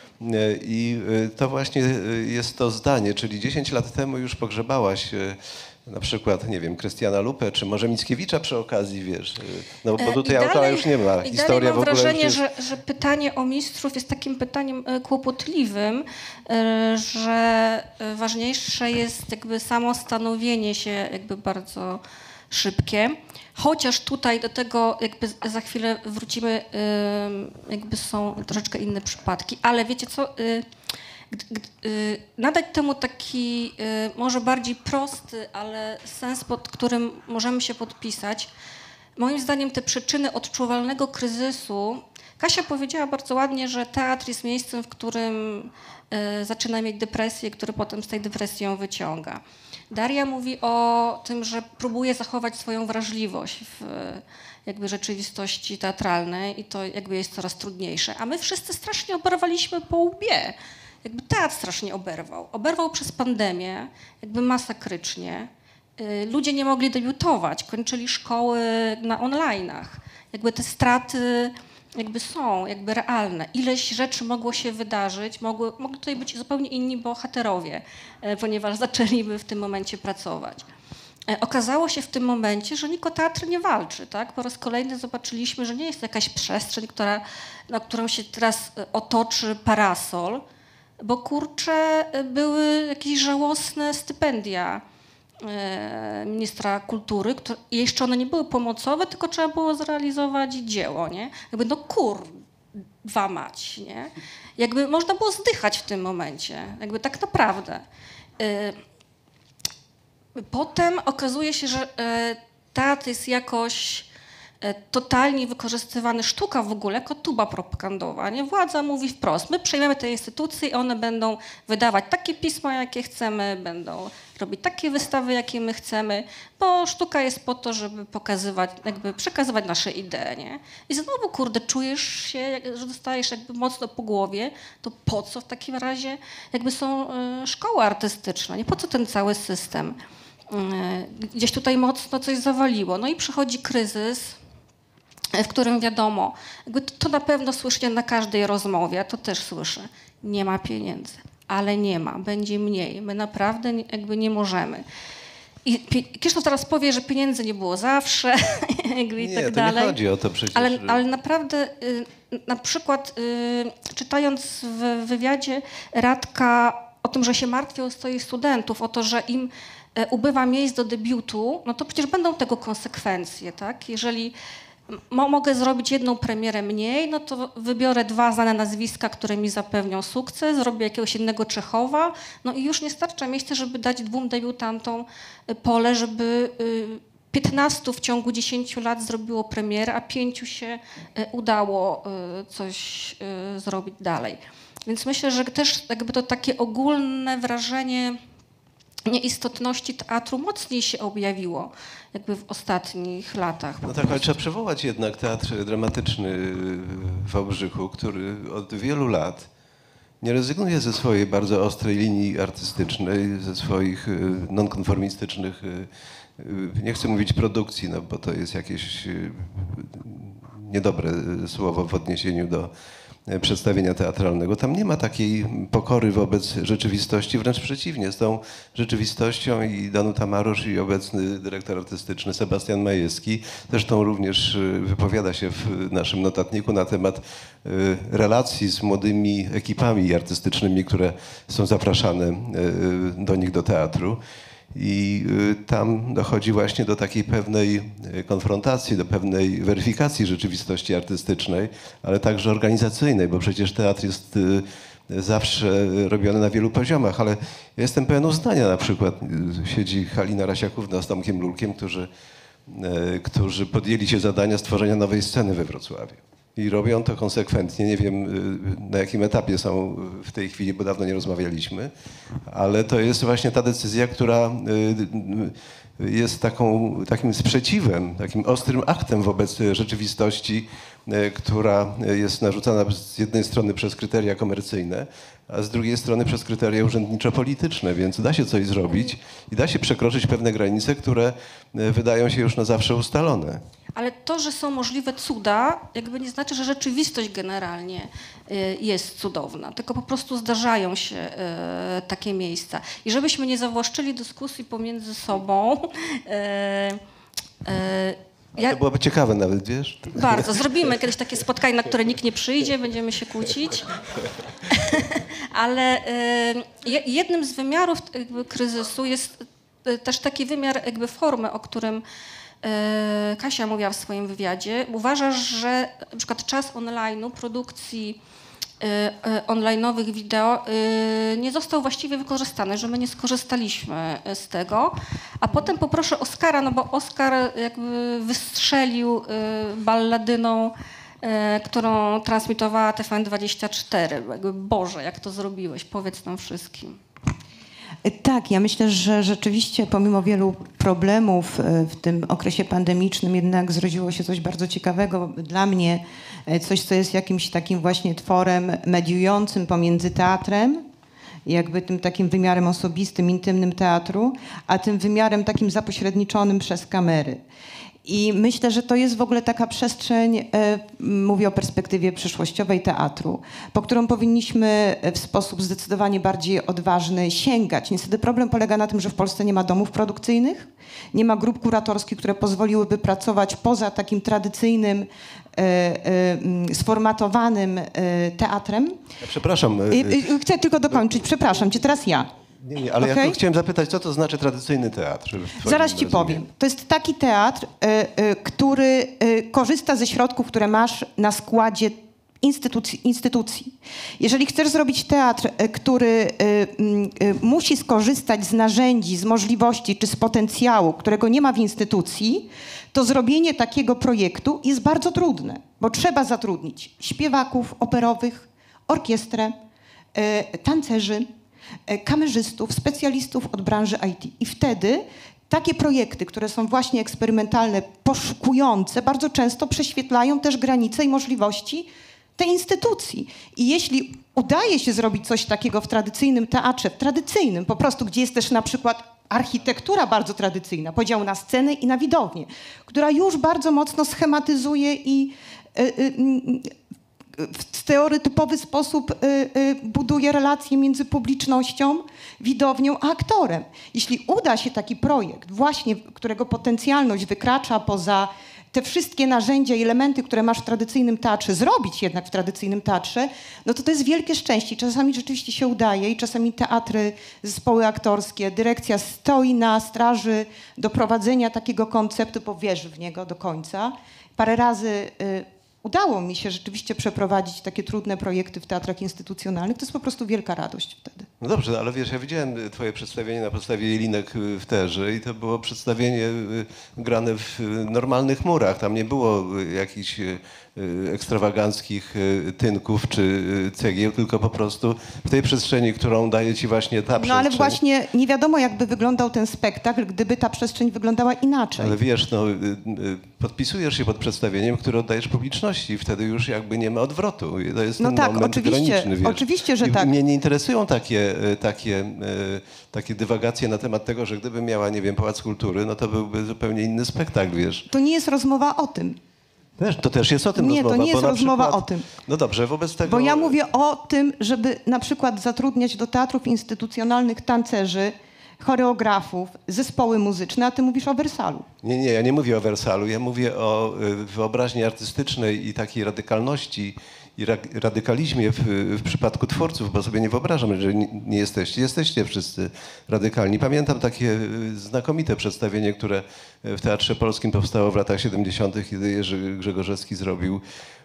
I to właśnie jest to zdanie, czyli dziesięć lat temu już pogrzebałaś na przykład, nie wiem, Krystiana Lupę, czy może Mickiewicza przy okazji, wiesz, no bo tutaj I autora dalej, już nie ma. I Historia dalej mam w ogóle wrażenie, już jest... że, że pytanie o mistrzów jest takim pytaniem e, kłopotliwym, e, że e, ważniejsze jest jakby samo stanowienie się jakby bardzo szybkie. Chociaż tutaj do tego jakby za chwilę wrócimy, e, jakby są troszeczkę inne przypadki, ale wiecie co, e, G- g- y, nadać temu taki y, może bardziej prosty, ale sens, pod którym możemy się podpisać. Moim zdaniem te przyczyny odczuwalnego kryzysu, Kasia powiedziała bardzo ładnie, że teatr jest miejscem, w którym y, zaczyna mieć depresję, który potem z tej depresji ją wyciąga. Daria mówi o tym, że próbuje zachować swoją wrażliwość w jakby rzeczywistości teatralnej i to jakby jest coraz trudniejsze. A my wszyscy strasznie oberwaliśmy po łbie. Jakby teatr strasznie oberwał. Oberwał przez pandemię, jakby masakrycznie. Ludzie nie mogli debiutować, kończyli szkoły na online'ach. Jakby te straty jakby są, jakby realne. Ileś rzeczy mogło się wydarzyć, mogły, mogli tutaj być zupełnie inni bohaterowie, ponieważ zaczęliby w tym momencie pracować. Okazało się w tym momencie, że Niko Teatr nie walczy. Tak? Po raz kolejny zobaczyliśmy, że nie jest to jakaś przestrzeń, która, na którą się teraz otoczy parasol, bo kurczę, były jakieś żałosne stypendia e, ministra kultury, które, i jeszcze one nie były pomocowe, tylko trzeba było zrealizować dzieło, nie? Jakby no kurwa mać, nie? Jakby można było zdychać w tym momencie, jakby tak naprawdę. E, potem okazuje się, że e, teatr jest jakoś totalnie wykorzystywany, sztuka w ogóle jako tuba propagandowa. Nie? Władza mówi wprost, my przejmiemy te instytucje i one będą wydawać takie pisma, jakie chcemy, będą robić takie wystawy, jakie my chcemy, bo sztuka jest po to, żeby pokazywać, jakby przekazywać nasze idee. Nie? I znowu, kurde, czujesz się, że dostajesz jakby mocno po głowie, to po co w takim razie jakby są y, szkoły artystyczne, nie? Po co ten cały system? Y, gdzieś tutaj mocno coś zawaliło. No i przychodzi kryzys, w którym wiadomo, jakby to, to na pewno słyszycie na każdej rozmowie, ja to też słyszę, nie ma pieniędzy, ale nie ma, będzie mniej, my naprawdę nie, jakby nie możemy. I Krzysztof teraz powie, że pieniędzy nie było zawsze jakby i nie, tak to dalej. Nie chodzi o to przecież. Ale, ale naprawdę y, na przykład y, czytając w wywiadzie Radka o tym, że się martwi o swoich studentów, o to, że im y, ubywa miejsc do debiutu, no to przecież będą tego konsekwencje, tak? Jeżeli Mo, mogę zrobić jedną premierę mniej, no to wybiorę dwa znane nazwiska, które mi zapewnią sukces, zrobię jakiegoś innego Czechowa, no i już nie starcza miejsca, żeby dać dwóm debiutantom pole, żeby piętnastu w ciągu dziesięciu lat zrobiło premierę, a pięciu się udało coś zrobić dalej. Więc myślę, że też jakby to takie ogólne wrażenie nieistotności teatru mocniej się objawiło jakby w ostatnich latach. No tak, ale trzeba przywołać jednak teatr dramatyczny w Wałbrzychu, który od wielu lat nie rezygnuje ze swojej bardzo ostrej linii artystycznej, ze swoich nonkonformistycznych, nie chcę mówić produkcji, no bo to jest jakieś niedobre słowo w odniesieniu do przedstawienia teatralnego. Tam nie ma takiej pokory wobec rzeczywistości, wręcz przeciwnie. Z tą rzeczywistością i Danuta Marosz, i obecny dyrektor artystyczny Sebastian Majewski zresztą również wypowiada się w naszym notatniku na temat relacji z młodymi ekipami artystycznymi, które są zapraszane do nich do teatru. I tam dochodzi właśnie do takiej pewnej konfrontacji, do pewnej weryfikacji rzeczywistości artystycznej, ale także organizacyjnej, bo przecież teatr jest zawsze robiony na wielu poziomach, ale ja jestem pełen uznania, na przykład siedzi Halina Rasiakówna z Tomkiem Lulkiem, którzy, którzy podjęli się zadania stworzenia nowej sceny we Wrocławiu. I robią to konsekwentnie. Nie wiem, na jakim etapie są w tej chwili, bo dawno nie rozmawialiśmy, ale to jest właśnie ta decyzja, która jest taką, takim sprzeciwem, takim ostrym aktem wobec rzeczywistości, która jest narzucana z jednej strony przez kryteria komercyjne, a z drugiej strony przez kryteria urzędniczo-polityczne, więc da się coś zrobić i da się przekroczyć pewne granice, które wydają się już na zawsze ustalone. Ale to, że są możliwe cuda, jakby nie znaczy, że rzeczywistość generalnie y, jest cudowna, tylko po prostu zdarzają się y, takie miejsca. I żebyśmy nie zawłaszczyli dyskusji pomiędzy sobą, y, y, ja, To byłoby ciekawe nawet, wiesz? bardzo. Zrobimy kiedyś takie spotkanie, na które nikt nie przyjdzie, będziemy się kłócić. Ale y, jednym z wymiarów jakby kryzysu jest y, też taki wymiar jakby formy, o którym y, Kasia mówiła w swoim wywiadzie. Uważasz, że na przykład czas online'u, produkcji y, y, online'owych wideo y, nie został właściwie wykorzystany, że my nie skorzystaliśmy z tego. A potem poproszę Oskara, no bo Oskar jakby wystrzelił y, balladyną, y, którą transmitowała T V N dwadzieścia cztery. Jakby, Boże, jak to zrobiłeś? Powiedz nam wszystkim. Tak, ja myślę, że rzeczywiście pomimo wielu problemów e, w tym okresie pandemicznym jednak zrodziło się coś bardzo ciekawego dla mnie, e, coś, co jest jakimś takim właśnie tworem mediującym pomiędzy teatrem, jakby tym takim wymiarem osobistym, intymnym teatru, a tym wymiarem takim zapośredniczonym przez kamery. I myślę, że to jest w ogóle taka przestrzeń, e, mówię o perspektywie przyszłościowej teatru, po którą powinniśmy w sposób zdecydowanie bardziej odważny sięgać. Niestety problem polega na tym, że w Polsce nie ma domów produkcyjnych, nie ma grup kuratorskich, które pozwoliłyby pracować poza takim tradycyjnym, e, e, sformatowanym e, teatrem. Ja przepraszam. I, i, chcę tylko dokończyć, przepraszam cię, teraz ja. Nie, nie, ale Okay? ja tylko chciałem zapytać, co to znaczy tradycyjny teatr? w twoim Zaraz ci rozumieniu? powiem. To jest taki teatr, y, y, który y, korzysta ze środków, które masz na składzie instytucji. instytucji. Jeżeli chcesz zrobić teatr, y, który y, y, musi skorzystać z narzędzi, z możliwości czy z potencjału, którego nie ma w instytucji, to zrobienie takiego projektu jest bardzo trudne, bo trzeba zatrudnić śpiewaków operowych, orkiestrę, y, tancerzy, kamerzystów, specjalistów od branży I T. I wtedy takie projekty, które są właśnie eksperymentalne, poszukujące, bardzo często prześwietlają też granice i możliwości tej instytucji. I jeśli udaje się zrobić coś takiego w tradycyjnym teatrze, w tradycyjnym po prostu, gdzie jest też na przykład architektura bardzo tradycyjna, podział na scenę i na widownię, która już bardzo mocno schematyzuje i y, y, w stereotypowy sposób y, y, buduje relacje między publicznością, widownią a aktorem. Jeśli uda się taki projekt, właśnie którego potencjalność wykracza poza te wszystkie narzędzia i elementy, które masz w tradycyjnym teatrze, zrobić jednak w tradycyjnym teatrze, no to to jest wielkie szczęście. Czasami rzeczywiście się udaje i czasami teatry, zespoły aktorskie, dyrekcja stoi na straży doprowadzenia takiego konceptu, bo wierzy w niego do końca. Parę razy y, udało mi się rzeczywiście przeprowadzić takie trudne projekty w teatrach instytucjonalnych. To jest po prostu wielka radość wtedy. No dobrze, ale wiesz, ja widziałem twoje przedstawienie na podstawie Jelinek w Terze i to było przedstawienie grane w normalnych murach. Tam nie było jakichś ekstrawaganckich tynków czy cegieł, tylko po prostu w tej przestrzeni, którą daje ci właśnie ta przestrzeń. No ale właśnie nie wiadomo, jakby wyglądał ten spektakl, gdyby ta przestrzeń wyglądała inaczej. Ale wiesz, no, podpisujesz się pod przedstawieniem, które oddajesz publiczności i wtedy już jakby nie ma odwrotu. To jest No ten tak, moment oczywiście, graniczny, wiesz. oczywiście, że I tak. Mnie nie interesują takie, takie, takie dywagacje na temat tego, że gdybym miała, nie wiem, Pałac Kultury, no to byłby zupełnie inny spektakl, wiesz. To nie jest rozmowa o tym. Też, to też jest o tym Nie, to rozmowa. nie jest bo na rozmowa przykład, o tym. No dobrze, wobec tego... Bo ja mówię o tym, żeby na przykład zatrudniać do teatrów instytucjonalnych tancerzy, choreografów, zespoły muzyczne, a ty mówisz o Wersalu. Nie, nie, ja nie mówię o Wersalu, ja mówię o y, wyobraźni artystycznej i takiej radykalności i ra radykalizmie w, w przypadku twórców, bo sobie nie wyobrażam, że nie, nie jesteście. Jesteście wszyscy radykalni. Pamiętam takie y, znakomite przedstawienie, które w Teatrze Polskim powstało w latach siedemdziesiątych, kiedy Jerzy Grzegorzewski zrobił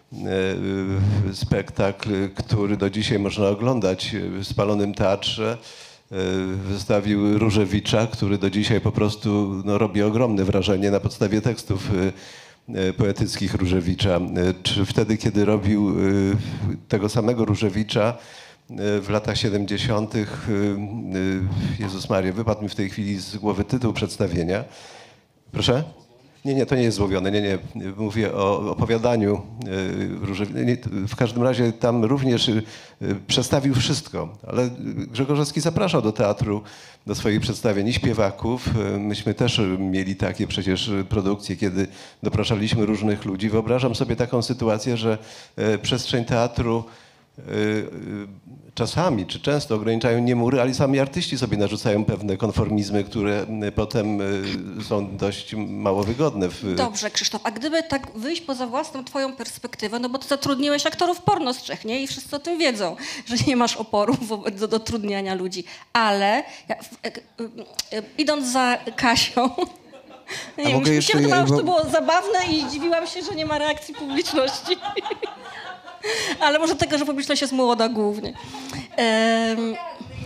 y, spektakl, który do dzisiaj można oglądać w Spalonym Teatrze. Wystawił Różewicza, który do dzisiaj po prostu no, robi ogromne wrażenie na podstawie tekstów poetyckich Różewicza. Czy wtedy, kiedy robił tego samego Różewicza w latach siedemdziesiątych, Jezus Maria, wypadł mi w tej chwili z głowy tytuł przedstawienia. Proszę? Nie, nie, to nie jest złowione, nie, nie. Mówię o opowiadaniu. y, Róże- nie, W każdym razie tam również y, y, przedstawił wszystko, ale Grzegorzewski zapraszał do teatru, do swoich przedstawień i śpiewaków. Y, Myśmy też mieli takie przecież produkcje, kiedy dopraszaliśmy różnych ludzi. Wyobrażam sobie taką sytuację, że y, przestrzeń teatru y, y, czasami, czy często ograniczają nie mury, ale sami artyści sobie narzucają pewne konformizmy, które y, potem y, są dość mało wygodne. W, Dobrze, Krzysztof, a gdyby tak wyjść poza własną twoją perspektywę, no bo ty zatrudniłeś aktorów porno z Czech, nie? I wszyscy o tym wiedzą, że nie masz oporu wobec do dotrudniania ludzi. Ale ja, w- e- e- idąc za Kasią, nie wiem, mogę mi jeszcze- się wydawało, że bo- to było zabawne i dziwiłam się, że nie ma reakcji publiczności. Ale może tego, że publiczność jest młoda głównie. Em,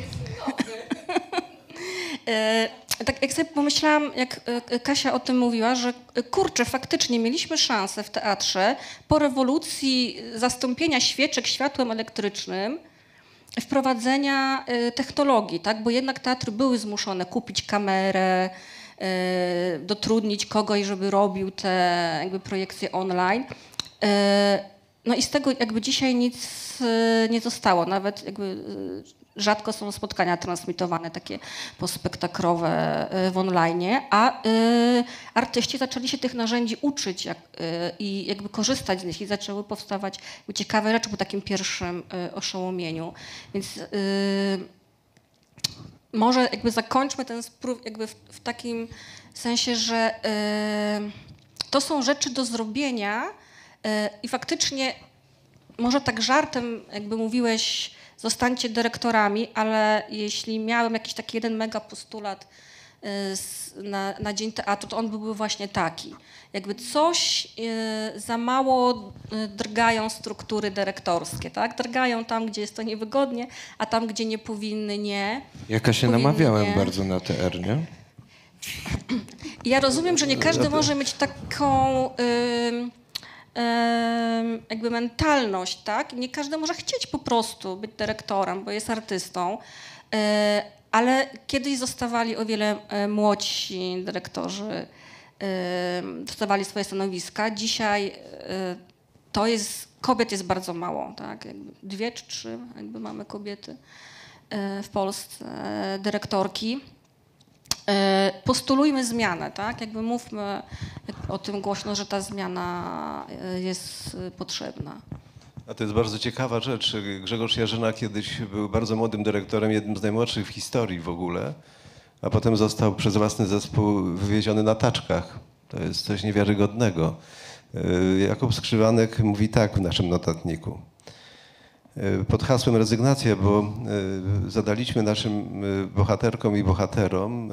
E, tak jak sobie pomyślałam, jak e, Kasia o tym mówiła, że e, kurczę, faktycznie mieliśmy szansę w teatrze po rewolucji zastąpienia świeczek światłem elektrycznym, wprowadzenia e, technologii, tak? Bo jednak teatry były zmuszone kupić kamerę, e, dotrudnić kogoś, żeby robił te jakby projekcje online. E, No i z tego jakby dzisiaj nic e, nie zostało, nawet jakby e, rzadko są spotkania transmitowane takie pospektakrowe e, w online, a e, artyści zaczęli się tych narzędzi uczyć jak, e, i jakby korzystać z nich i zaczęły powstawać jakby ciekawe rzeczy po takim pierwszym e, oszołomieniu. Więc e, może jakby zakończmy ten sprół jakby w, w takim sensie, że e, to są rzeczy do zrobienia e, i faktycznie może tak żartem jakby mówiłeś, zostańcie dyrektorami, ale jeśli miałem jakiś taki jeden mega postulat y, s- na, na Dzień Teatru, to on byłby właśnie taki. Jakby coś y, za mało y, drgają struktury dyrektorskie, tak? Drgają tam, gdzie jest to niewygodnie, a tam, gdzie nie powinny, nie. Jaka się Powinny, namawiałem nie. bardzo na T R, nie? I ja rozumiem, że nie każdy może mieć taką ym, ym, jakby mentalność, tak? Nie każdy może chcieć po prostu być dyrektorem, bo jest artystą, y, ale kiedyś zostawali o wiele y, młodsi dyrektorzy, y, dostawali swoje stanowiska. Dzisiaj y, to jest, kobiet jest bardzo mało, tak? Jakby dwie czy trzy jakby mamy kobiety y, w Polsce, y, dyrektorki. E, Postulujmy zmianę, tak? Jakby mówmy o tym głośno, że ta zmiana e, jest e, potrzebna. A to jest bardzo ciekawa rzecz. Grzegorz Jarzyna kiedyś był bardzo młodym dyrektorem, jednym z najmłodszych w historii w ogóle, a potem został przez własny zespół wywieziony na taczkach. To jest coś niewiarygodnego. Y, Jakub Skrzywanek mówi tak w naszym notatniku. Y, Pod hasłem rezygnacja, bo y, zadaliśmy naszym y, bohaterkom i bohaterom y,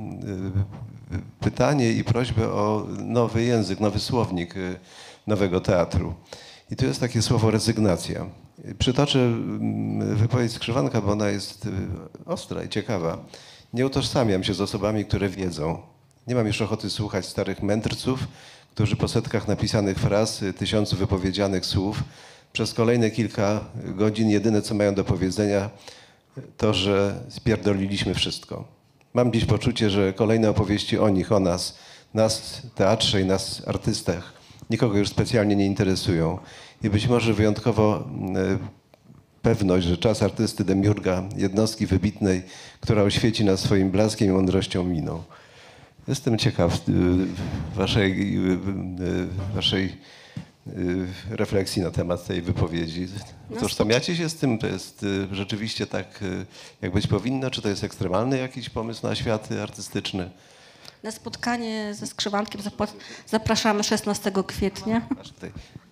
y, pytanie i prośbę o nowy język, nowy słownik y, nowego teatru. I tu jest takie słowo rezygnacja. Przytoczę mm, wypowiedź Skrzywanka, bo ona jest y, ostra i ciekawa. Nie utożsamiam się z osobami, które wiedzą. Nie mam już ochoty słuchać starych mędrców, którzy po setkach napisanych fraz, y, tysiącu wypowiedzianych słów, przez kolejne kilka godzin jedyne, co mają do powiedzenia, to, że spierdoliliśmy wszystko. Mam dziś poczucie, że kolejne opowieści o nich, o nas, nas teatrze i nas artystach, nikogo już specjalnie nie interesują. I być może wyjątkowo e, pewność, że czas artysty demiurga, jednostki wybitnej, która oświeci nas swoim blaskiem i mądrością miną. Jestem ciekaw y, waszej, y, y, waszej y, refleksji na temat tej wypowiedzi. Utożsamiacie się z tym? To jest y, rzeczywiście tak, y, jak być powinno? Czy to jest ekstremalny jakiś pomysł na świat artystyczny? Na spotkanie ze Skrzywankiem zap- zapraszamy szesnastego kwietnia. Aż tutaj.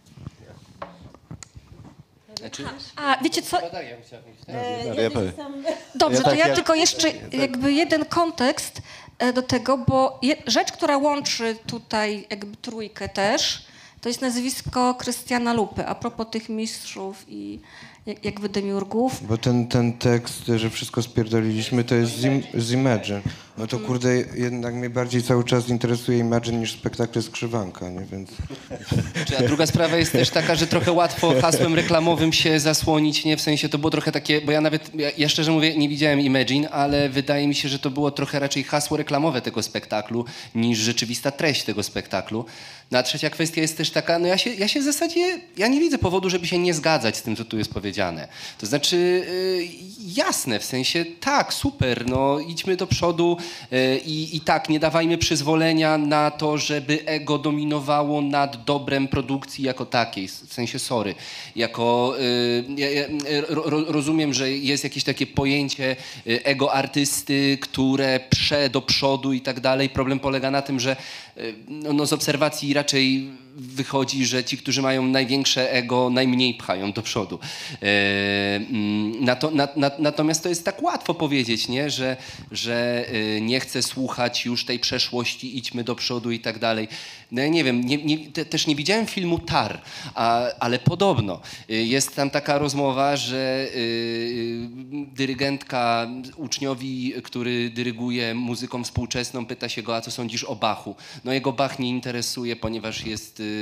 Znaczy, A wiecie co? tak, ja chciałem powiedzieć, tak. Ja powiem. Dobrze, Ja to tak, ja ja- tylko jeszcze jakby jeden kontekst e, do tego, bo je, rzecz, która łączy tutaj jakby trójkę też, to jest nazwisko Krystiana Lupy, a propos tych mistrzów i, jak, jak wy demiurgów. Bo ten, ten tekst, że wszystko spierdoliliśmy, to jest z, im, z Imagine. No to kurde, jednak mnie bardziej cały czas interesuje Imagine niż spektakl Skrzywanka, nie? Więc... Czy, a druga sprawa jest też taka, że trochę łatwo hasłem reklamowym się zasłonić, nie? W sensie to było trochę takie, bo ja nawet, ja, ja szczerze mówię, nie widziałem Imagine, ale wydaje mi się, że to było trochę raczej hasło reklamowe tego spektaklu, niż rzeczywista treść tego spektaklu. No a trzecia kwestia jest też taka, no ja się, ja się w zasadzie, ja nie widzę powodu, żeby się nie zgadzać z tym, co tu jest powiedziane. To znaczy, yy, jasne, w sensie tak, super, no idźmy do przodu yy, i, i tak, nie dawajmy przyzwolenia na to, żeby ego dominowało nad dobrem produkcji jako takiej, w sensie sorry. Jako, yy, ja, ja, ro, rozumiem, że jest jakieś takie pojęcie ego artysty, które prze do przodu i tak dalej. Problem polega na tym, że yy, no, z obserwacji raczej wychodzi, że ci, którzy mają największe ego, najmniej pchają do przodu. E, nato, nat, nat, natomiast to jest tak łatwo powiedzieć, nie? Że, że nie chcę słuchać już tej przeszłości, idźmy do przodu i tak dalej. No ja nie wiem, nie, nie, te, też nie widziałem filmu Tar, a, ale podobno jest tam taka rozmowa, że y, dyrygentka uczniowi, który dyryguje muzyką współczesną, pyta się go, a co sądzisz o Bachu? No jego Bach nie interesuje, ponieważ jest y,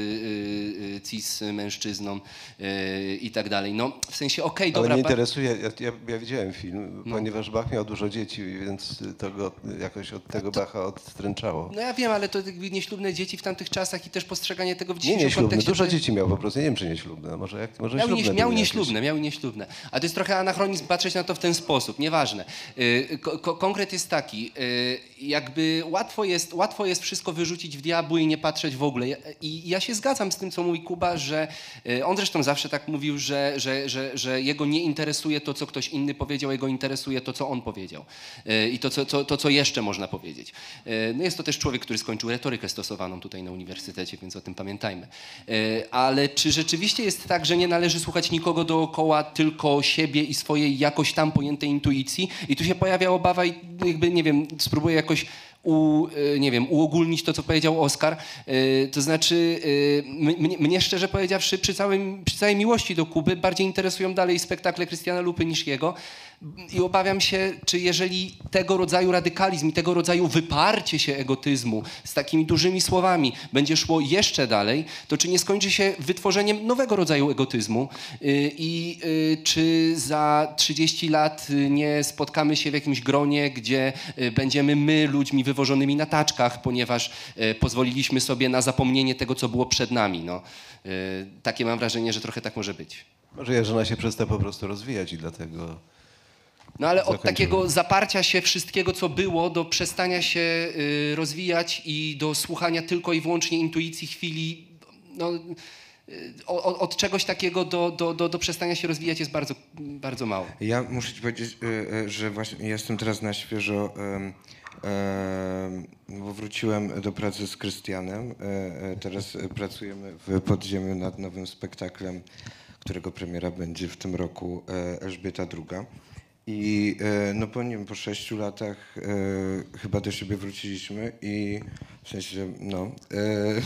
y, cis mężczyzną y, i tak dalej. No w sensie okej, okay, dobra. Ale mnie ba- interesuje, ja, ja, ja widziałem film, No. ponieważ Bach miał dużo dzieci, więc to go jakoś od tego Bacha odstręczało. No ja wiem, ale to jakby nieślubne dzieci w tamtych czasach i też postrzeganie tego w Nie dzisiejszym nieślubne, kontekście. dużo to- dzieci miał po prostu, nie wiem czy nieślubne, może, jak, może Miał, ślubne nie, miał były jakieś. nieślubne, miał nieślubne. A to jest trochę anachronizm patrzeć na to w ten sposób, nieważne. Yy, ko- ko- konkret jest taki, yy, jakby łatwo jest, łatwo jest wszystko wyrzucić w diabły i nie patrzeć w ogóle. Ja- I ja się zgadzam z tym, co mówi Kuba, że yy, on zresztą zawsze tak mówił, że, że, że, że jego nie interesuje to, co ktoś inny powiedział, jego interesuje to, co on powiedział. Yy, I to co, to, to, co jeszcze można powiedzieć. Yy, no jest to też człowiek, który skończył retorykę stosowaną tutaj na uniwersytecie, więc o tym pamiętajmy. Yy, ale czy rzeczywiście jest tak, że nie należy słuchać nikogo dookoła, tylko siebie i swojej jakoś tam pojętej intuicji? I tu się pojawia obawa i jakby, nie wiem, spróbuję jakoś u, nie wiem, uogólnić to, co powiedział Oskar. Yy, to znaczy, yy, mnie, mnie szczerze powiedziawszy, przy, całym, przy całej miłości do Kuby, bardziej interesują dalej spektakle Krystiana Lupy niż jego. I obawiam się, czy jeżeli tego rodzaju radykalizm i tego rodzaju wyparcie się egotyzmu z takimi dużymi słowami będzie szło jeszcze dalej, to czy nie skończy się wytworzeniem nowego rodzaju egotyzmu yy, i yy, czy za trzydzieści lat yy, nie spotkamy się w jakimś gronie, gdzie yy, będziemy my ludźmi wywożonymi na taczkach, ponieważ yy, pozwoliliśmy sobie na zapomnienie tego, co było przed nami. No. Yy, takie mam wrażenie, że trochę tak może być. Może Jarzyna się przestał po prostu rozwijać i dlatego... No ale od Zakończymy. takiego zaparcia się wszystkiego, co było, do przestania się y, rozwijać i do słuchania tylko i wyłącznie intuicji chwili, no, y, od, od czegoś takiego do, do, do, do przestania się rozwijać jest bardzo, bardzo mało. Ja muszę ci powiedzieć, y, y, że właśnie jestem teraz na świeżo, y, y, bo wróciłem do pracy z Krystianem. Y, y, teraz pracujemy w podziemiu nad nowym spektaklem, którego premiera będzie w tym roku, y, Elżbieta druga. I y, no po, nie wiem, po sześciu latach y, chyba do siebie wróciliśmy i w sensie, no... Y,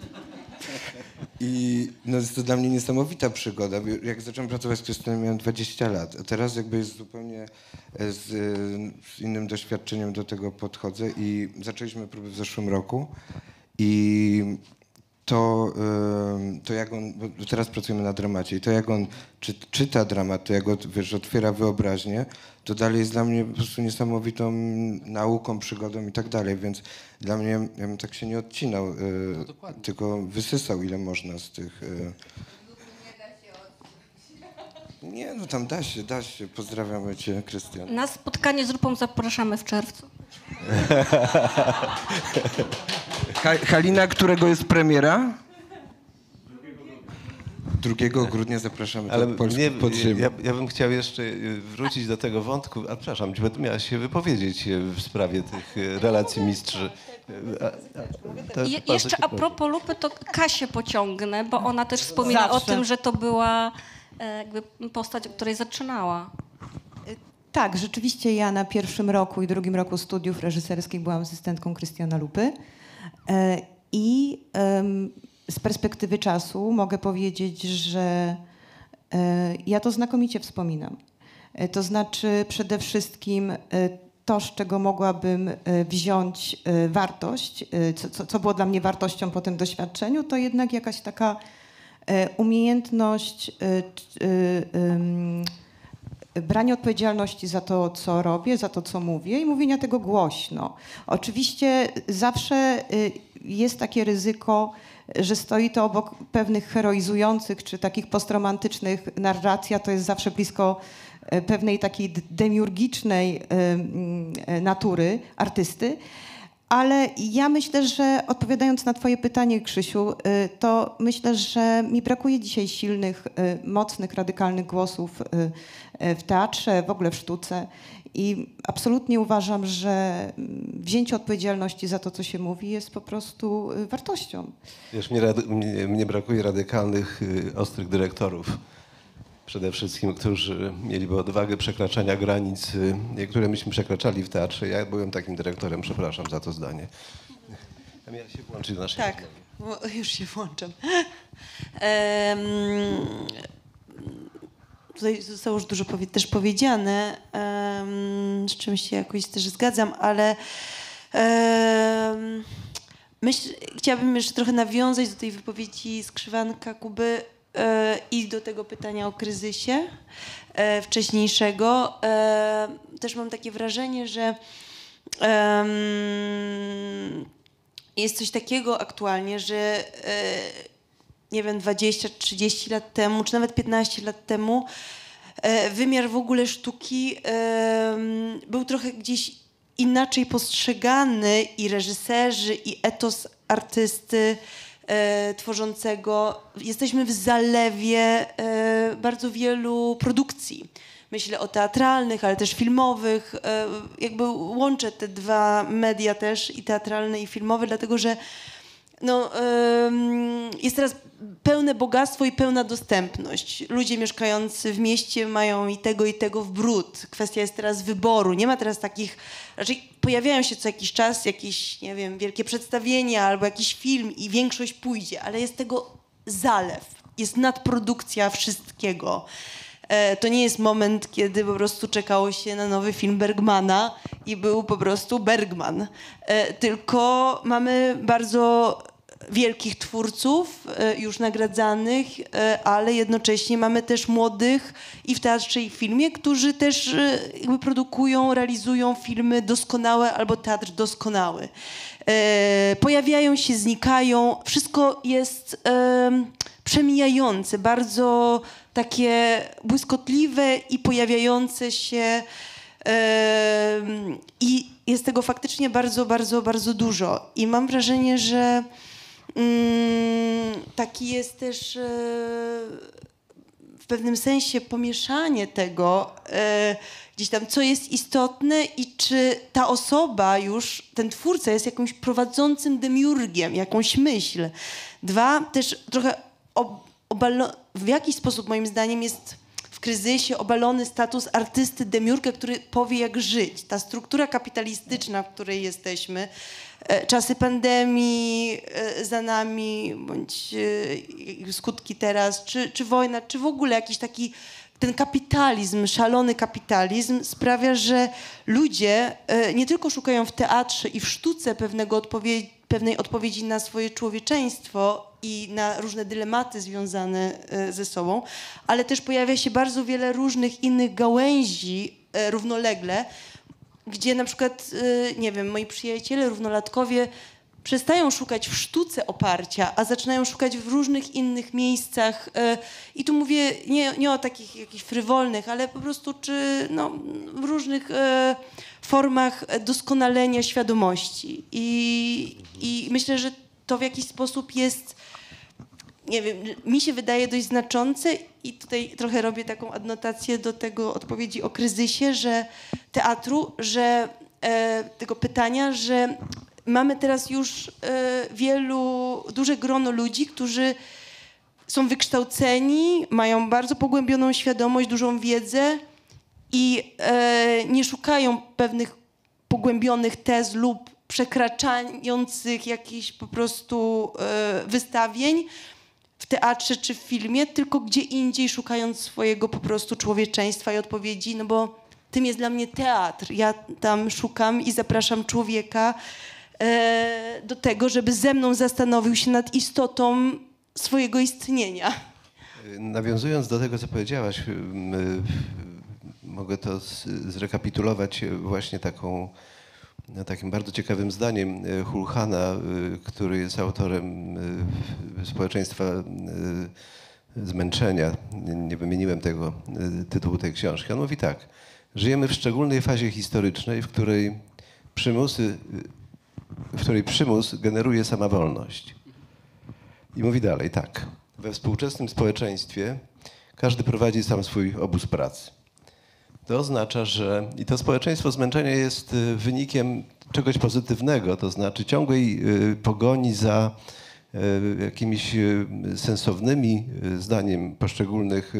I no, jest to dla mnie niesamowita przygoda. Jak zacząłem pracować z Krystianem, miałem dwadzieścia lat, a teraz jakby jest zupełnie z, z innym doświadczeniem do tego podchodzę i zaczęliśmy próby w zeszłym roku i to, y, to jak on, bo teraz pracujemy na dramacie i to jak on czy, czyta dramat, to jak on, wiesz, otwiera wyobraźnię, to dalej jest dla mnie po prostu niesamowitą nauką, przygodą i tak dalej, więc dla mnie, ja bym tak się nie odcinał, y, No tylko wysysał ile można z tych... Y... Nie, no tam da się, da się. Pozdrawiamy cię, Krystian. Na spotkanie z Lupą zapraszamy w czerwcu. Ha Halina, którego jest premiera? drugiego grudnia zapraszamy Ale do Polski mnie, podziemia. ja, ja bym chciał jeszcze y, wrócić do tego wątku, a przepraszam, bo ty miałaś się wypowiedzieć y, w sprawie tych y, relacji mistrzy. Y, a- a- to I bardzo jeszcze cię a proszę. propos Lupy, to Kasię pociągnę, bo ona też wspomina Zawsze. o tym, że to była e, jakby postać, od której zaczynała. Tak, rzeczywiście ja na pierwszym roku i drugim roku studiów reżyserskich byłam asystentką Krystiana Lupy. E, I em, z perspektywy czasu mogę powiedzieć, że Ja to znakomicie wspominam. To znaczy przede wszystkim to, z czego mogłabym wziąć wartość, co, co było dla mnie wartością po tym doświadczeniu, to jednak jakaś taka umiejętność brania odpowiedzialności za to, co robię, za to, co mówię i mówienia tego głośno. Oczywiście zawsze jest takie ryzyko, że stoi to obok pewnych heroizujących czy takich postromantycznych narracji, a to jest zawsze blisko pewnej takiej demiurgicznej natury artysty. Ale ja myślę, że odpowiadając na twoje pytanie, Krzysiu, to myślę, że mi brakuje dzisiaj silnych, mocnych, radykalnych głosów w teatrze, w ogóle w sztuce. I absolutnie uważam, że wzięcie odpowiedzialności za to, co się mówi, jest po prostu wartością. Wiesz, mnie, rady, mnie, mnie brakuje radykalnych, ostrych dyrektorów. Przede wszystkim, którzy mieliby odwagę przekraczania granic, które myśmy przekraczali w teatrze. Ja byłem takim dyrektorem, przepraszam za to zdanie. Ja miałem się włączyć do naszej Tak, rozmowy. już się włączam. Um, tutaj zostało już dużo powie też powiedziane, um, z czym się jakoś też zgadzam, ale um, myśl, chciałabym jeszcze trochę nawiązać do tej wypowiedzi Skrzywanka, Kuby, i do tego pytania o kryzysie e, wcześniejszego. E, też mam takie wrażenie, że e, jest coś takiego aktualnie, że e, nie wiem, dwadzieścia trzydzieści lat temu, czy nawet piętnaście lat temu e, wymiar w ogóle sztuki e, był trochę gdzieś inaczej postrzegany i reżyserzy, i etos artysty E, tworzącego. Jesteśmy w zalewie e, bardzo wielu produkcji. Myślę o teatralnych, ale też filmowych. E, jakby łączę te dwa media też, i teatralne, i filmowe, dlatego że no, e, jest teraz pełne bogactwo i pełna dostępność. Ludzie mieszkający w mieście mają i tego, i tego w bród. Kwestia jest teraz wyboru. Nie ma teraz takich... Raczej pojawiają się co jakiś czas jakieś, nie wiem, wielkie przedstawienia albo jakiś film i większość pójdzie, ale jest tego zalew. Jest nadprodukcja wszystkiego. E, to nie jest moment, kiedy po prostu czekało się na nowy film Bergmana i był po prostu Bergman. E, tylko mamy bardzo wielkich twórców już nagradzanych, ale jednocześnie mamy też młodych i w teatrze, i w filmie, którzy też jakby produkują, realizują filmy doskonałe albo teatr doskonały. Pojawiają się, znikają, wszystko jest przemijające, bardzo takie błyskotliwe i pojawiające się i jest tego faktycznie bardzo, bardzo, bardzo dużo. I mam wrażenie, że taki jest też w pewnym sensie pomieszanie tego, gdzieś tam, co jest istotne i czy ta osoba już, ten twórca jest jakimś prowadzącym demiurgiem, jakąś myśl. Dwa, też trochę obalo- w jakiś sposób moim zdaniem jest w kryzysie obalony status artysty demiurga, który powie, jak żyć. Ta struktura kapitalistyczna, w której jesteśmy, czasy pandemii za nami, bądź skutki teraz, czy, czy wojna, czy w ogóle jakiś taki ten kapitalizm, szalony kapitalizm sprawia, że ludzie nie tylko szukają w teatrze i w sztuce pewnego odpowie- pewnej odpowiedzi na swoje człowieczeństwo i na różne dylematy związane ze sobą, ale też pojawia się bardzo wiele różnych innych gałęzi równolegle, gdzie na przykład, nie wiem, moi przyjaciele równolatkowie przestają szukać w sztuce oparcia, a zaczynają szukać w różnych innych miejscach. I tu mówię nie, nie o takich jakichś frywolnych, ale po prostu czy no, w różnych formach doskonalenia świadomości. I, I myślę, że to w jakiś sposób jest, nie wiem, mi się wydaje dość znaczące i tutaj trochę robię taką adnotację do tego odpowiedzi o kryzysie, że teatru, że e, tego pytania, że mamy teraz już e, wielu, duże grono ludzi, którzy są wykształceni, mają bardzo pogłębioną świadomość, dużą wiedzę i e, nie szukają pewnych pogłębionych tez lub przekraczających jakichś po prostu e, wystawień, w teatrze czy w filmie, tylko gdzie indziej, szukając swojego po prostu człowieczeństwa i odpowiedzi, no bo tym jest dla mnie teatr. Ja tam szukam i zapraszam człowieka e, do tego, żeby ze mną zastanowił się nad istotą swojego istnienia. Nawiązując do tego, co powiedziałaś, m, mogę to z, zrekapitulować właśnie taką, takim bardzo ciekawym zdaniem Hulhana, który jest autorem Społeczeństwa Zmęczenia. Nie wymieniłem tego tytułu tej książki. On mówi tak: żyjemy w szczególnej fazie historycznej, w której przymusy, w której przymus generuje sama wolność. I mówi dalej tak: we współczesnym społeczeństwie każdy prowadzi sam swój obóz pracy. To oznacza, że i to społeczeństwo zmęczenia jest wynikiem czegoś pozytywnego, to znaczy ciągłej pogoni za jakimiś sensownymi, zdaniem poszczególnych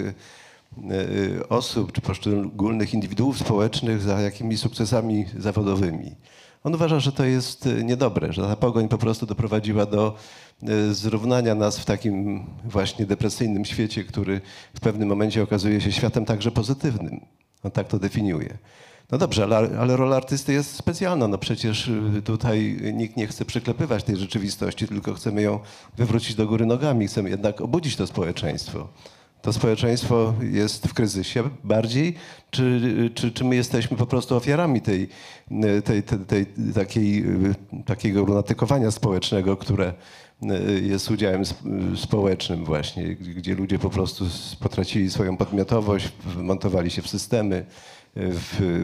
osób czy poszczególnych indywiduów społecznych, za jakimiś sukcesami zawodowymi. On uważa, że to jest niedobre, że ta pogoń po prostu doprowadziła do zrównania nas w takim właśnie depresyjnym świecie, który w pewnym momencie okazuje się światem także pozytywnym. On tak to definiuje. No dobrze, ale, ale rola artysty jest specjalna. No przecież tutaj nikt nie chce przyklepywać tej rzeczywistości, tylko chcemy ją wywrócić do góry nogami. Chcemy jednak obudzić to społeczeństwo. To społeczeństwo jest w kryzysie bardziej, czy, czy, czy my jesteśmy po prostu ofiarami tej, tej, tej, tej, takiej, takiego lunatykowania społecznego, które jest udziałem społecznym właśnie, gdzie ludzie po prostu potracili swoją podmiotowość, wmontowali się w systemy, w,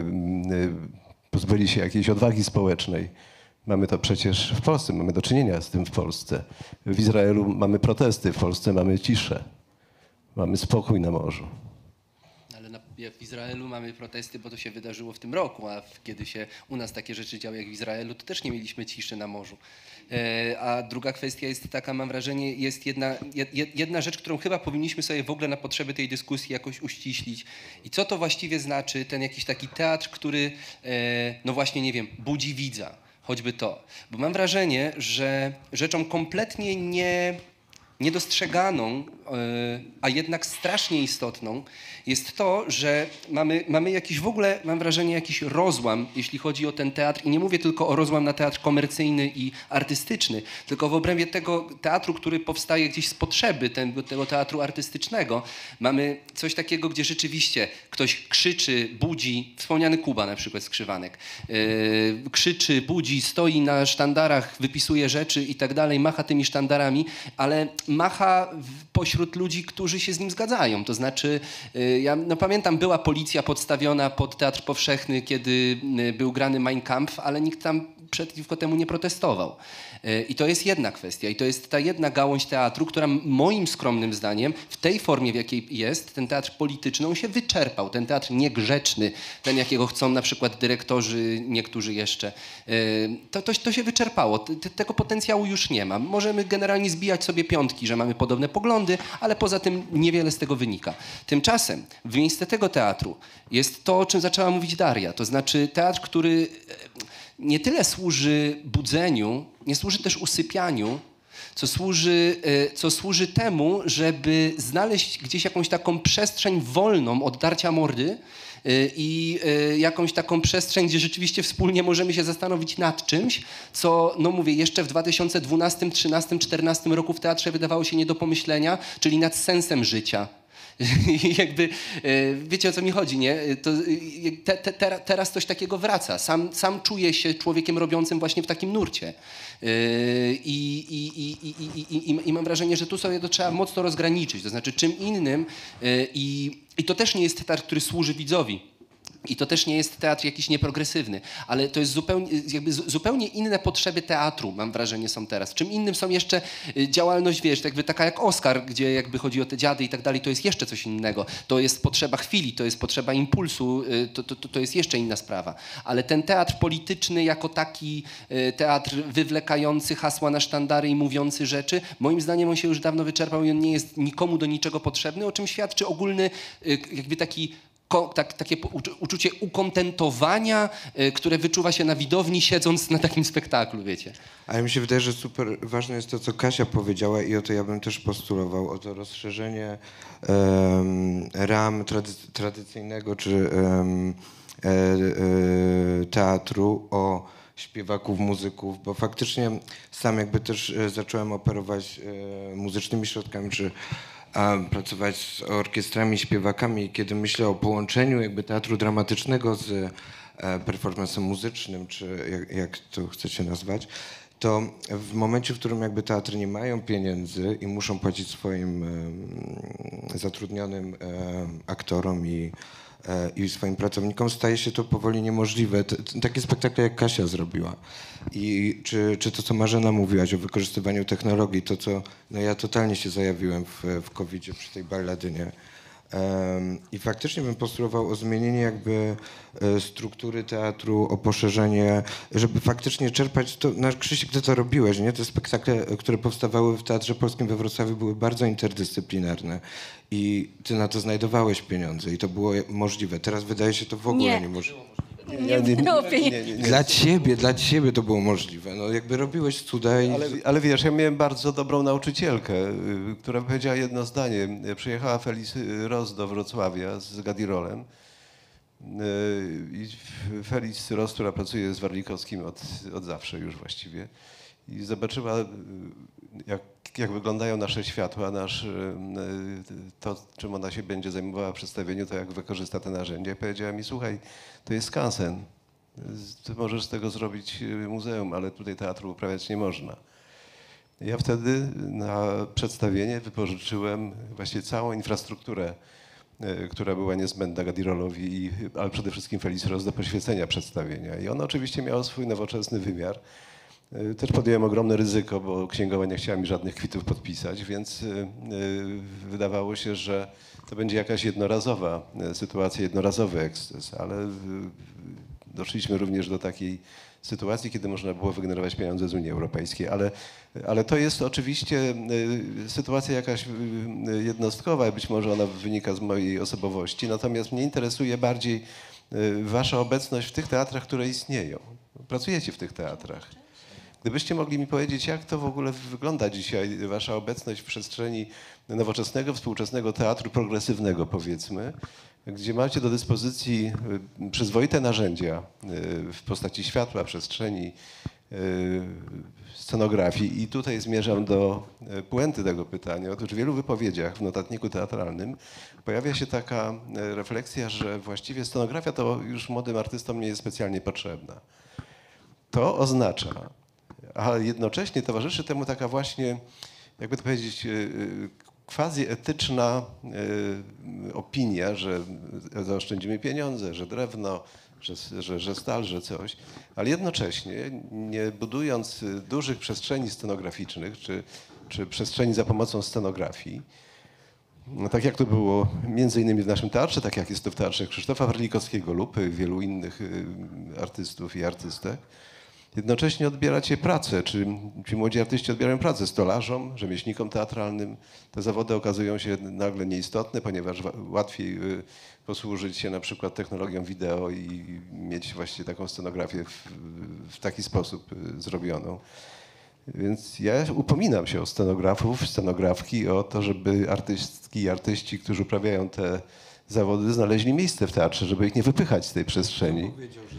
pozbyli się jakiejś odwagi społecznej. Mamy to przecież w Polsce, mamy do czynienia z tym w Polsce. W Izraelu mamy protesty, w Polsce mamy ciszę. Mamy spokój na morzu. Ale na, w Izraelu mamy protesty, bo to się wydarzyło w tym roku, a kiedy się u nas takie rzeczy działy jak w Izraelu, to też nie mieliśmy ciszy na morzu. E, a druga kwestia jest taka, mam wrażenie, jest jedna, jed, jedna rzecz, którą chyba powinniśmy sobie w ogóle na potrzeby tej dyskusji jakoś uściślić. I co to właściwie znaczy ten jakiś taki teatr, który, e, no właśnie, nie wiem, budzi widza, choćby to. Bo mam wrażenie, że rzeczą kompletnie nie... niedostrzeganą, a jednak strasznie istotną jest to, że mamy, mamy jakiś w ogóle, mam wrażenie, jakiś rozłam, jeśli chodzi o ten teatr. I nie mówię tylko o rozłam na teatr komercyjny i artystyczny, tylko w obrębie tego teatru, który powstaje gdzieś z potrzeby tego, tego teatru artystycznego. Mamy coś takiego, gdzie rzeczywiście ktoś krzyczy, budzi, wspomniany Kuba na przykład z Krzywanek, yy, krzyczy, budzi, stoi na sztandarach, wypisuje rzeczy i tak dalej, macha tymi sztandarami, ale macha pośród ludzi, którzy się z nim zgadzają. To znaczy, ja no pamiętam, była policja podstawiona pod Teatr Powszechny, kiedy był grany Mein Kampf, ale nikt tam przeciwko temu nie protestował. I to jest jedna kwestia. I to jest ta jedna gałąź teatru, która moim skromnym zdaniem w tej formie, w jakiej jest, ten teatr polityczny, on się wyczerpał. Ten teatr niegrzeczny, ten jakiego chcą na przykład dyrektorzy, niektórzy jeszcze, to, to, to się wyczerpało. Tego potencjału już nie ma. Możemy generalnie zbijać sobie piątki, że mamy podobne poglądy, ale poza tym niewiele z tego wynika. Tymczasem w miejsce tego teatru jest to, o czym zaczęła mówić Daria. To znaczy teatr, który nie tyle służy budzeniu, nie służy też usypianiu, co służy, co służy temu, żeby znaleźć gdzieś jakąś taką przestrzeń wolną od darcia mordy i jakąś taką przestrzeń, gdzie rzeczywiście wspólnie możemy się zastanowić nad czymś, co, no mówię, jeszcze w dwa tysiące dwunastym, trzynastym, czternastym roku w teatrze wydawało się nie do pomyślenia, czyli nad sensem życia. I jakby, wiecie, o co mi chodzi, nie? To te, te, teraz coś takiego wraca. Sam, sam czuję się człowiekiem robiącym właśnie w takim nurcie. I, i, i, i, i, i, i mam wrażenie, że tu sobie to trzeba mocno rozgraniczyć. To znaczy czym innym i, i to też nie jest teatr, który służy widzowi. I to też nie jest teatr jakiś nieprogresywny, ale to jest zupełnie, jakby zupełnie inne potrzeby teatru, mam wrażenie, są teraz. Czym innym są jeszcze działalność, wiesz, jakby taka jak Oskar, gdzie jakby chodzi o te dziady i tak dalej, to jest jeszcze coś innego. To jest potrzeba chwili, to jest potrzeba impulsu, to, to, to jest jeszcze inna sprawa. Ale ten teatr polityczny jako taki teatr wywlekający hasła na sztandary i mówiący rzeczy, moim zdaniem on się już dawno wyczerpał i on nie jest nikomu do niczego potrzebny, o czym świadczy ogólny jakby taki ko, tak, takie po- uczu- uczucie ukontentowania, y, które wyczuwa się na widowni, siedząc na takim spektaklu, wiecie. Ale mi się wydaje, że super ważne jest to, co Kasia powiedziała i o to ja bym też postulował, o to rozszerzenie em, ram trady- tradycyjnego czy em, e, e, teatru o śpiewaków, muzyków, bo faktycznie sam jakby też e, zacząłem operować e, muzycznymi środkami, czy a pracować z orkiestrami, śpiewakami, kiedy myślę o połączeniu jakby teatru dramatycznego z e, performancem muzycznym, czy jak, jak to chcecie nazwać, to w momencie, w którym jakby teatry nie mają pieniędzy i muszą płacić swoim e, zatrudnionym e, aktorom i, e, i swoim pracownikom, staje się to powoli niemożliwe. T, t, takie spektakle jak Kasia zrobiła. I czy, czy to, co Marzena mówiłaś o wykorzystywaniu technologii, to co no ja totalnie się zajawiłem w, w kowidzie przy tej balladynie. Um, I faktycznie bym postulował o zmienienie jakby e, struktury teatru, o poszerzenie, żeby faktycznie czerpać to, no Krzysiek, ty to robiłeś, nie? Te spektakle, które powstawały w Teatrze Polskim we Wrocławiu, były bardzo interdyscyplinarne i ty na to znajdowałeś pieniądze i to było możliwe. Teraz wydaje się to w ogóle Nie. niemożliwe. Nie było pieniędzy. Dla ciebie, dla ciebie to było możliwe. No jakby robiłeś cuda i... Ale, ale wiesz, ja miałem bardzo dobrą nauczycielkę, y, która powiedziała jedno zdanie. Przyjechała Feliz Ros do Wrocławia z Gadirolem. Y, I Feliz Ros, która pracuje z Warlikowskim od, od zawsze już właściwie. I zobaczyła, y, jak, jak wyglądają nasze światła, nasz, y, to, czym ona się będzie zajmowała w przedstawieniu, to jak wykorzysta te narzędzia. I powiedziała mi, słuchaj, to jest skansen. Ty możesz z tego zrobić muzeum, ale tutaj teatru uprawiać nie można. Ja wtedy na przedstawienie wypożyczyłem właściwie całą infrastrukturę, e, która była niezbędna Gadirolowi, i, ale przede wszystkim Feliz Ros do poświecenia przedstawienia. I ono oczywiście miało swój nowoczesny wymiar. E, Też podjąłem ogromne ryzyko, bo księgowa nie chciała mi żadnych kwitów podpisać, więc e, e, wydawało się, że to będzie jakaś jednorazowa e, sytuacja, jednorazowy eksces, ale e, doszliśmy również do takiej sytuacji, kiedy można było wygenerować pieniądze z Unii Europejskiej, ale, ale to jest oczywiście y, sytuacja jakaś y, jednostkowa, być może ona wynika z mojej osobowości, natomiast mnie interesuje bardziej y, wasza obecność w tych teatrach, które istnieją. Pracujecie w tych teatrach. Gdybyście mogli mi powiedzieć, jak to w ogóle wygląda dzisiaj, wasza obecność w przestrzeni nowoczesnego, współczesnego teatru progresywnego, powiedzmy, gdzie macie do dyspozycji y, przyzwoite narzędzia y, w postaci światła, przestrzeni, y, scenografii. I tutaj zmierzam do y, puenty tego pytania. Otóż w wielu wypowiedziach w notatniku teatralnym pojawia się taka y, refleksja, że właściwie scenografia to już młodym artystom nie jest specjalnie potrzebna. To oznacza, a jednocześnie towarzyszy temu taka właśnie, jakby to powiedzieć, quasi-etyczna opinia, że zaoszczędzimy pieniądze, że drewno, że, że, że stal, że coś, ale jednocześnie nie budując dużych przestrzeni scenograficznych, czy, czy przestrzeni za pomocą scenografii, no tak jak to było między innymi w naszym teatrze, tak jak jest to w teatrze Krzysztofa Warlikowskiego lub wielu innych artystów i artystek, jednocześnie odbieracie pracę, czy ci młodzi artyści odbierają pracę stolarzom, rzemieślnikom teatralnym. Te zawody okazują się nagle nieistotne, ponieważ łatwiej posłużyć się na przykład technologią wideo i mieć właściwie taką scenografię w, w taki sposób zrobioną. Więc ja upominam się o scenografów, scenografki, o to, żeby artystki i artyści, którzy uprawiają te zawody, znaleźli miejsce w teatrze, żeby ich nie wypychać z tej przestrzeni.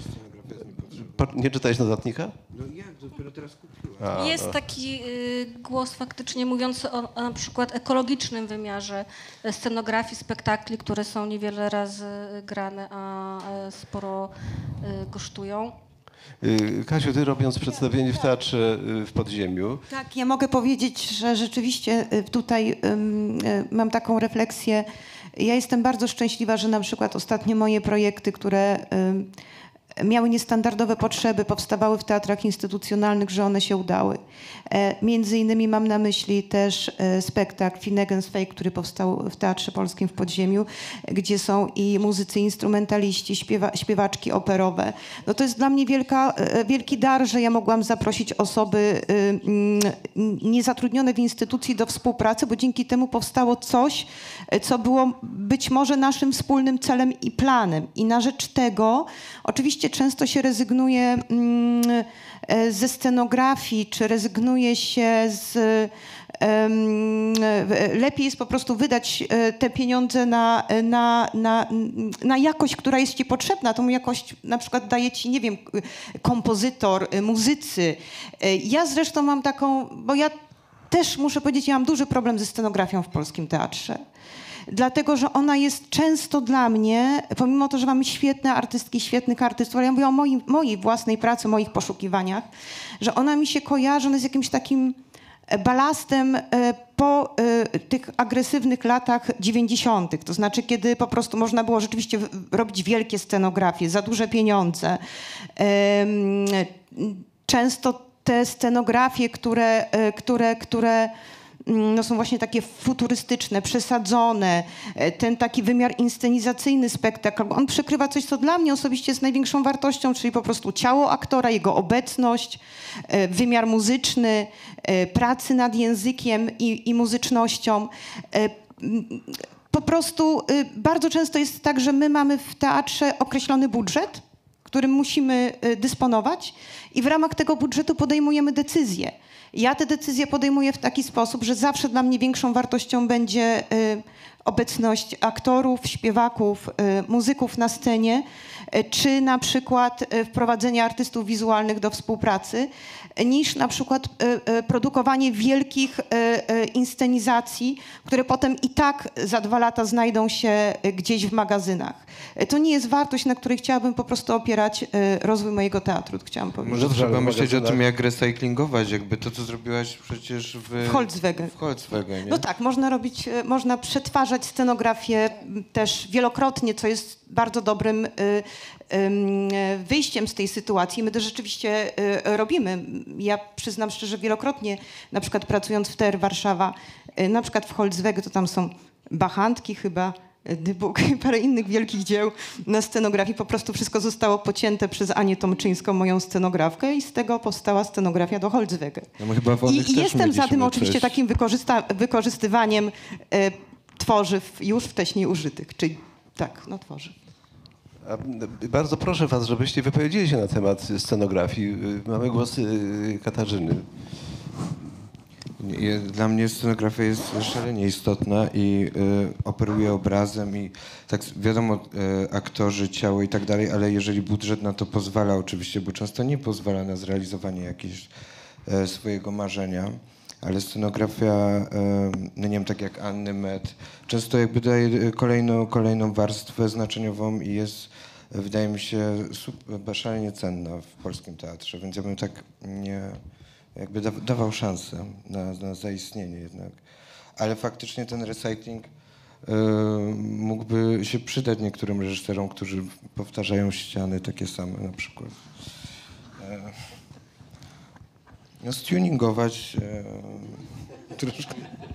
Nie czytałeś notatnika? No jak, dopiero teraz kupiłem. A, Jest no. taki y, głos faktycznie mówiący o, o na przykład ekologicznym wymiarze scenografii, spektakli, które są niewiele razy grane, a e, sporo y, kosztują. Y, Kasiu, ty robiąc przedstawienie w teatrze y, w Podziemiu, Tak, ja mogę powiedzieć, że rzeczywiście y, tutaj ym, y, mam taką refleksję. Ja jestem bardzo szczęśliwa, że na przykład ostatnie moje projekty, które ym, miały niestandardowe potrzeby, powstawały w teatrach instytucjonalnych, że one się udały. E, między innymi mam na myśli też e, spektakl Finnegan's Fake, który powstał w Teatrze Polskim w Podziemiu, gdzie są i muzycy instrumentaliści, śpiewa, śpiewaczki operowe. No to jest dla mnie wielka, e, wielki dar, że ja mogłam zaprosić osoby e, m, niezatrudnione w instytucji do współpracy, bo dzięki temu powstało coś, e, co było być może naszym wspólnym celem i planem. I na rzecz tego oczywiście często się rezygnuje mm, ze scenografii, czy rezygnuje się z... Um, lepiej jest po prostu wydać te pieniądze na, na, na, na jakość, która jest ci potrzebna. Tą jakość na przykład daje ci, nie wiem, kompozytor, muzycy. Ja zresztą mam taką, bo ja też muszę powiedzieć, ja mam duży problem ze scenografią w polskim teatrze. Dlatego, że ona jest często dla mnie, pomimo to, że mamy świetne artystki, świetnych artystów, ale ja mówię o mojej, mojej własnej pracy, moich poszukiwaniach, że ona mi się kojarzy ona z jakimś takim balastem po tych agresywnych latach dziewięćdziesiątych. To znaczy, kiedy po prostu można było rzeczywiście robić wielkie scenografie, za duże pieniądze. Często te scenografie, które, które, które no są właśnie takie futurystyczne, przesadzone, ten taki wymiar inscenizacyjny spektakl, on przykrywa coś, co dla mnie osobiście jest największą wartością, czyli po prostu ciało aktora, jego obecność, wymiar muzyczny, pracy nad językiem i, i muzycznością. Po prostu bardzo często jest tak, że my mamy w teatrze określony budżet, którym musimy dysponować i w ramach tego budżetu podejmujemy decyzje. Ja te decyzje podejmuję w taki sposób, że zawsze dla mnie większą wartością będzie y, obecność aktorów, śpiewaków, y, muzyków na scenie, y, czy na przykład y, wprowadzenie artystów wizualnych do współpracy, y, niż na przykład y, y, produkowanie wielkich y, y, inscenizacji, które potem i tak za dwa lata znajdą się y, gdzieś w magazynach. Y, to nie jest wartość, na której chciałabym po prostu opierać y, rozwój mojego teatru, chciałam powiedzieć. Może trzeba myśleć o tym, jak recyklingować, jakby to, co zrobiłaś przecież w... W Holzwege. W Holzwege, nie? No tak, można robić, można przetwarzać scenografię też wielokrotnie, co jest bardzo dobrym y, y, wyjściem z tej sytuacji. My to rzeczywiście y, robimy. Ja przyznam szczerze, wielokrotnie, na przykład pracując w T R Warszawa, y, na przykład w Holzwege, to tam są bachantki chyba, Dybuk i parę innych wielkich dzieł na scenografii. Po prostu wszystko zostało pocięte przez Anię Tomczyńską, moją scenografkę i z tego powstała scenografia do Holzwege. No my chyba w I, Onych I też jestem za tym mieliśmy oczywiście coś. takim wykorzysta- wykorzystywaniem e, tworzyw już wcześniej użytych, czyli tak, no tworzyw. A, bardzo proszę was, żebyście wypowiedzieli się na temat scenografii. Mamy głos y, Katarzyny. Nie, Dla mnie scenografia jest szalenie istotna i y, operuje obrazem i tak wiadomo, y, aktorzy, ciało i tak dalej, ale jeżeli budżet na to pozwala oczywiście, bo często nie pozwala na zrealizowanie jakiegoś y, swojego marzenia, ale scenografia, y, no nie wiem, tak jak Anny Met, często jakby daje kolejną, kolejną warstwę znaczeniową i jest, wydaje mi się, super, szalenie cenna w polskim teatrze, więc ja bym tak nie... jakby da, dawał szansę na, na zaistnienie jednak. Ale faktycznie ten recycling y, mógłby się przydać niektórym reżyserom, którzy powtarzają ściany takie same na przykład. Y, no, stuningować y, troszkę.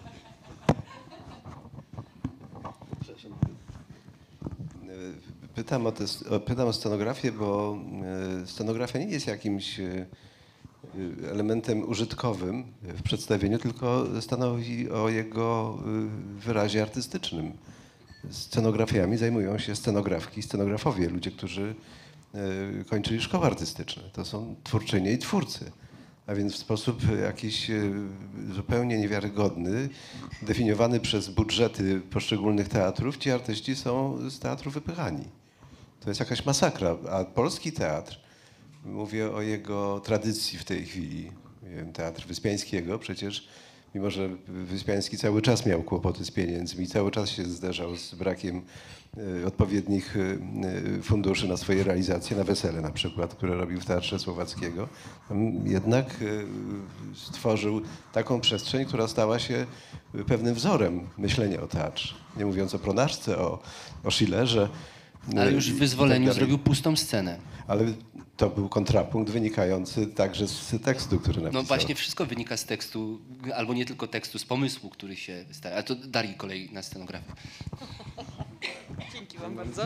Pytam o, te, pytam o scenografię, bo y, scenografia nie jest jakimś y, elementem użytkowym w przedstawieniu, tylko stanowi o jego wyrazie artystycznym. Scenografiami zajmują się scenografki, scenografowie, ludzie, którzy kończyli szkoły artystyczne. To są twórczynie i twórcy. A więc w sposób jakiś zupełnie niewiarygodny, definiowany przez budżety poszczególnych teatrów, ci artyści są z teatru wypychani. To jest jakaś masakra. A polski teatr, mówię o jego tradycji w tej chwili. Teatr Wyspiańskiego przecież, mimo że Wyspiański cały czas miał kłopoty z pieniędzmi, cały czas się zderzał z brakiem odpowiednich funduszy na swoje realizacje, na Wesele na przykład, które robił w Teatrze Słowackiego. Jednak stworzył taką przestrzeń, która stała się pewnym wzorem myślenia o teatrze. Nie mówiąc o Pronaszce, o, o Schillerze, Ale już w i- i Wyzwoleniu tak dalej. zrobił pustą scenę. Ale to był kontrapunkt wynikający także z tekstu, który napisał. No właśnie wszystko wynika z tekstu, albo nie tylko tekstu, z pomysłu, który się stawia. Ale to Darii kolej na scenografię. Dzięki wam bardzo.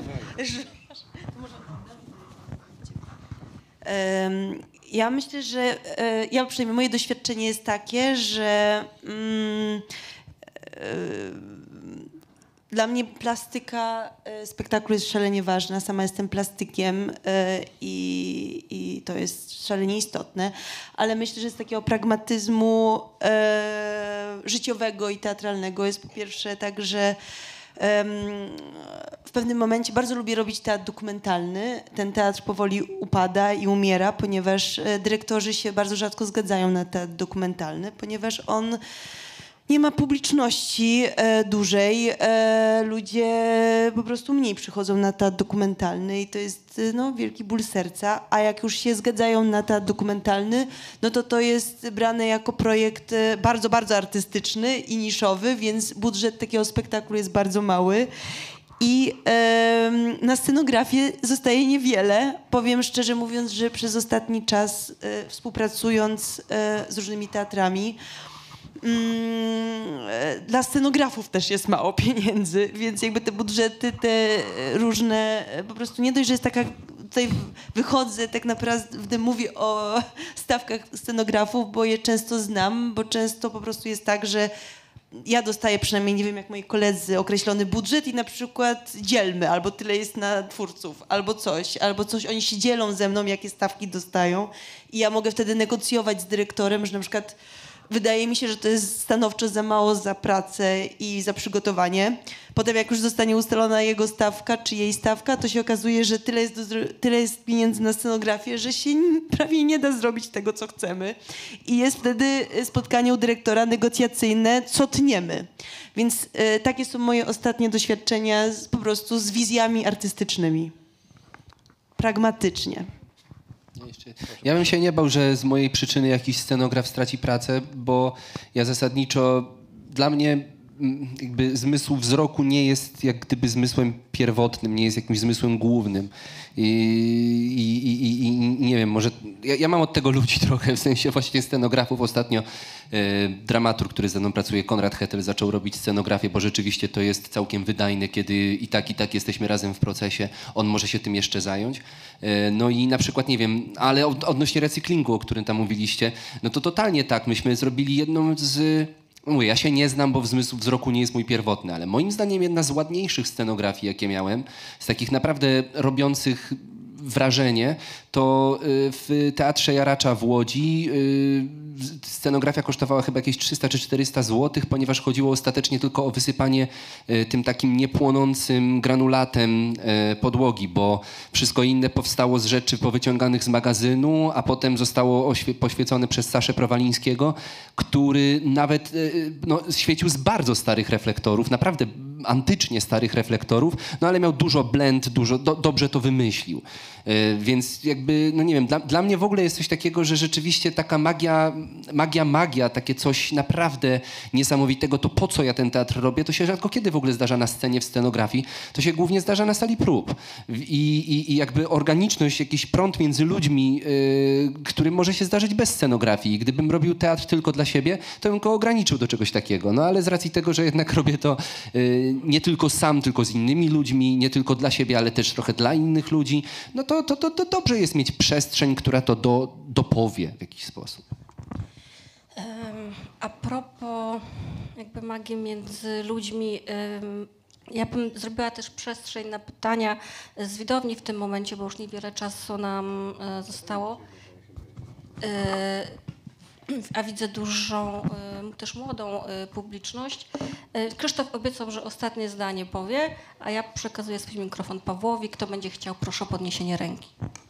Em, Ja myślę, że e, ja przynajmniej moje doświadczenie jest takie, że mm, e, dla mnie plastyka e, spektaklu jest szalenie ważna. Sama jestem plastykiem e, i, i to jest szalenie istotne, ale myślę, że z takiego pragmatyzmu e, życiowego i teatralnego jest po pierwsze tak, że em, w pewnym momencie bardzo lubię robić teatr dokumentalny. Ten teatr powoli upada i umiera, ponieważ e, dyrektorzy się bardzo rzadko zgadzają na teatr dokumentalny, ponieważ on nie ma publiczności e, dużej. E, ludzie po prostu mniej przychodzą na teatr dokumentalny i to jest e, no, wielki ból serca. A jak już się zgadzają na teatr dokumentalny, no to to jest brane jako projekt e, bardzo, bardzo artystyczny i niszowy, więc budżet takiego spektaklu jest bardzo mały. I em, na scenografię zostaje niewiele. Powiem szczerze mówiąc, że przez ostatni czas e, współpracując e, z różnymi teatrami, Mm, e, dla scenografów też jest mało pieniędzy, więc jakby te budżety, te różne, e, po prostu nie dość, że jest taka, tutaj wychodzę, tak naprawdę mówię o stawkach scenografów, bo je często znam, bo często po prostu jest tak, że ja dostaję przynajmniej, nie wiem jak moi koledzy, określony budżet i na przykład dzielmy, albo tyle jest na twórców, albo coś, albo coś, oni się dzielą ze mną, jakie stawki dostają i ja mogę wtedy negocjować z dyrektorem, że na przykład wydaje mi się, że to jest stanowczo za mało za pracę i za przygotowanie. Potem jak już zostanie ustalona jego stawka czy jej stawka, to się okazuje, że tyle jest, do, zro- tyle jest pieniędzy na scenografię, że się n- prawie nie da zrobić tego, co chcemy. I jest wtedy spotkanie u dyrektora negocjacyjne, co tniemy. Więc e, takie są moje ostatnie doświadczenia z, po prostu z wizjami artystycznymi. Pragmatycznie. Ja jeszcze- Ja bym się nie bał, że z mojej przyczyny jakiś scenograf straci pracę, bo ja zasadniczo, dla mnie mm, jakby zmysł wzroku nie jest jak gdyby zmysłem pierwotnym, nie jest jakimś zmysłem głównym. I, i, i, i, i nie wiem, może ja, ja mam od tego ludzi trochę, w sensie właśnie scenografów. Ostatnio e, dramaturg, który ze mną pracuje, Konrad Hetel, zaczął robić scenografię, bo rzeczywiście to jest całkiem wydajne, kiedy i tak, i tak jesteśmy razem w procesie. On może się tym jeszcze zająć. E, no i na przykład, nie wiem, ale od, odnośnie recyklingu, o którym tam mówiliście, no to totalnie tak. Myśmy zrobili jedną z... Mówię, ja się nie znam, bo zmysł wzroku nie jest mój pierwotny, ale moim zdaniem jedna z ładniejszych scenografii, jakie miałem, z takich naprawdę robiących wrażenie, to w Teatrze Jaracza w Łodzi scenografia kosztowała chyba jakieś trzysta czy czterysta złotych, ponieważ chodziło ostatecznie tylko o wysypanie tym takim niepłonącym granulatem podłogi, bo wszystko inne powstało z rzeczy powyciąganych z magazynu, a potem zostało oświe- poświecone przez Saszę Prowalińskiego, który nawet no, świecił z bardzo starych reflektorów, naprawdę antycznie starych reflektorów, no ale miał dużo blend, dużo, do, dobrze to wymyślił. Yy, więc jakby, no nie wiem, dla, dla mnie w ogóle jest coś takiego, że rzeczywiście taka magia, magia, magia, takie coś naprawdę niesamowitego, to po co ja ten teatr robię, to się rzadko kiedy w ogóle zdarza na scenie, w scenografii, to się głównie zdarza na sali prób. I, i, i jakby organiczność, jakiś prąd między ludźmi, yy, który może się zdarzyć bez scenografii. Gdybym robił teatr tylko dla siebie, to bym go ograniczył do czegoś takiego. No ale z racji tego, że jednak robię to yy, nie tylko sam, tylko z innymi ludźmi, nie tylko dla siebie, ale też trochę dla innych ludzi, no to, to, to, to dobrze jest mieć przestrzeń, która to do, dopowie w jakiś sposób. Em, A propos jakby magii między ludźmi, em, ja bym zrobiła też przestrzeń na pytania z widowni w tym momencie, bo już niewiele czasu nam e, zostało. E, A widzę dużą, e, też młodą e, publiczność. E, Krzysztof obiecał, że ostatnie zdanie powie, a ja przekazuję swój mikrofon Pawłowi. Kto będzie chciał, proszę o podniesienie ręki.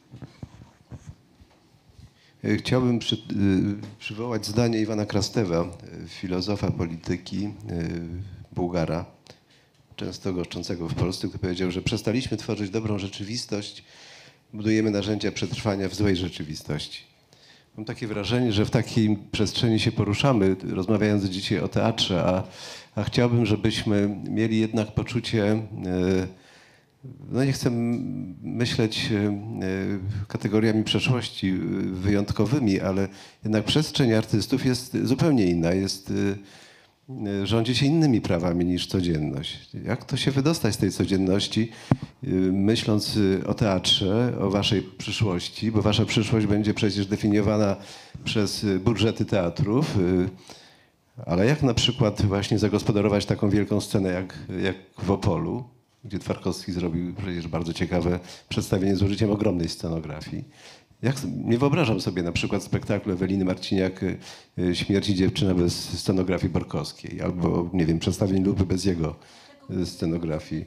Chciałbym przy, y, przywołać zdanie Iwana Krastewa, y, filozofa polityki, y, Bułgara, często goszczącego w Polsce, który powiedział, że przestaliśmy tworzyć dobrą rzeczywistość, budujemy narzędzia przetrwania w złej rzeczywistości. Mam takie wrażenie, że w takiej przestrzeni się poruszamy, rozmawiając dzisiaj o teatrze, a, a chciałbym, żebyśmy mieli jednak poczucie y, no nie chcę m- myśleć e, kategoriami przeszłości e, wyjątkowymi, ale jednak przestrzeń artystów jest zupełnie inna. Jest, e, rządzi się innymi prawami niż codzienność. Jak to się wydostać z tej codzienności, e, myśląc e, o teatrze, o waszej przyszłości, bo wasza przyszłość będzie przecież definiowana przez e, budżety teatrów, e, ale jak na przykład właśnie zagospodarować taką wielką scenę jak, jak w Opolu, gdzie Twarkowski zrobił przecież bardzo ciekawe przedstawienie z użyciem ogromnej scenografii. Jak, nie wyobrażam sobie na przykład spektaklu Eweliny Marciniak y, Śmierć i dziewczyna bez scenografii Borkowskiej, albo nie wiem, przedstawień Lupy bez jego y, scenografii.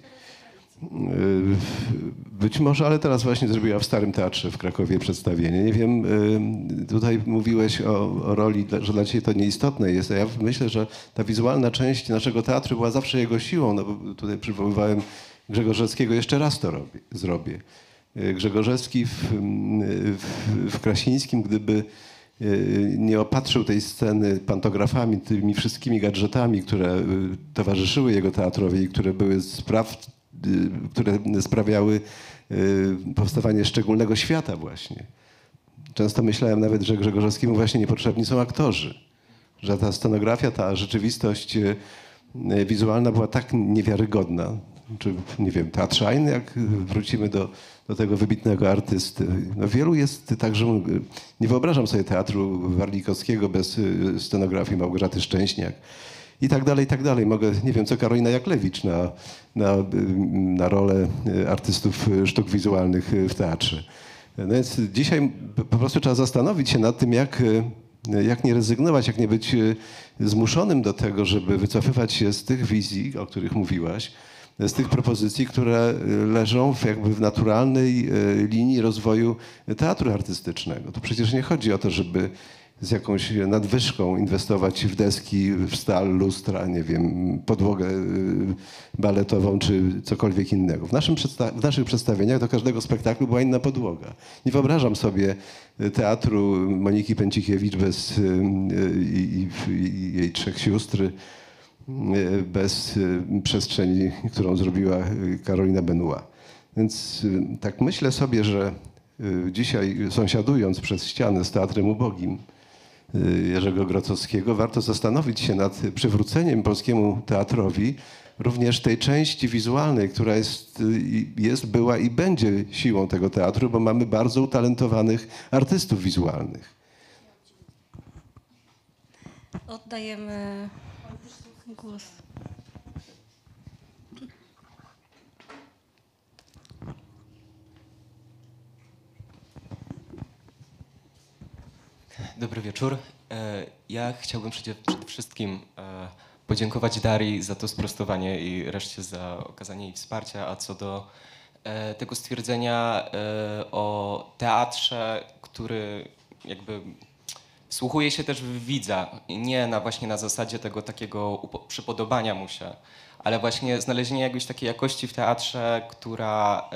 Y, Być może, ale teraz właśnie zrobiła w Starym Teatrze w Krakowie przedstawienie. Nie wiem, y, tutaj mówiłeś o, o roli, że dla ciebie to nieistotne jest, a ja myślę, że ta wizualna część naszego teatru była zawsze jego siłą. No bo tutaj przywoływałem Grzegorzewskiego, jeszcze raz to robię, zrobię. Grzegorzewski w, w, w Krasińskim, gdyby nie opatrzył tej sceny pantografami, tymi wszystkimi gadżetami, które towarzyszyły jego teatrowi i które były spraw, które sprawiały powstawanie szczególnego świata właśnie. Często myślałem nawet, że Grzegorzewskiemu właśnie niepotrzebni są aktorzy. Że ta scenografia, ta rzeczywistość wizualna była tak niewiarygodna, czy nie wiem, Teatr Szajny, jak wrócimy do, do tego wybitnego artysty. No wielu jest także, nie wyobrażam sobie teatru Warlikowskiego bez scenografii Małgorzaty Szczęśniak i tak dalej, i tak dalej. Mogę, nie wiem, co Karolina Jaklewicz na, na, na rolę artystów sztuk wizualnych w teatrze. No więc dzisiaj po prostu trzeba zastanowić się nad tym, jak, jak nie rezygnować, jak nie być zmuszonym do tego, żeby wycofywać się z tych wizji, o których mówiłaś, z tych propozycji, które leżą w jakby w naturalnej linii rozwoju teatru artystycznego. To przecież nie chodzi o to, żeby z jakąś nadwyżką inwestować w deski, w stal, lustra, nie wiem, podłogę baletową czy cokolwiek innego. W, naszym przedsta- w naszych przedstawieniach do każdego spektaklu była inna podłoga. Nie wyobrażam sobie teatru Moniki Pęcikiewicz bez i, i, i jej trzech sióstr, bez przestrzeni, którą zrobiła Karolina Benoit. Więc tak myślę sobie, że dzisiaj sąsiadując przez ścianę z Teatrem Ubogim Jerzego Grotowskiego, warto zastanowić się nad przywróceniem polskiemu teatrowi również tej części wizualnej, która jest, jest, była i będzie siłą tego teatru, bo mamy bardzo utalentowanych artystów wizualnych. Oddajemy głos. Dobry wieczór. Ja chciałbym przede wszystkim podziękować Darii za to sprostowanie i reszcie za okazanie jej wsparcia, a co do tego stwierdzenia o teatrze, który jakby wsłuchuje się też w widza, nie na właśnie na zasadzie tego takiego przypodobania mu się, ale właśnie znalezienie jakiejś takiej jakości w teatrze, która,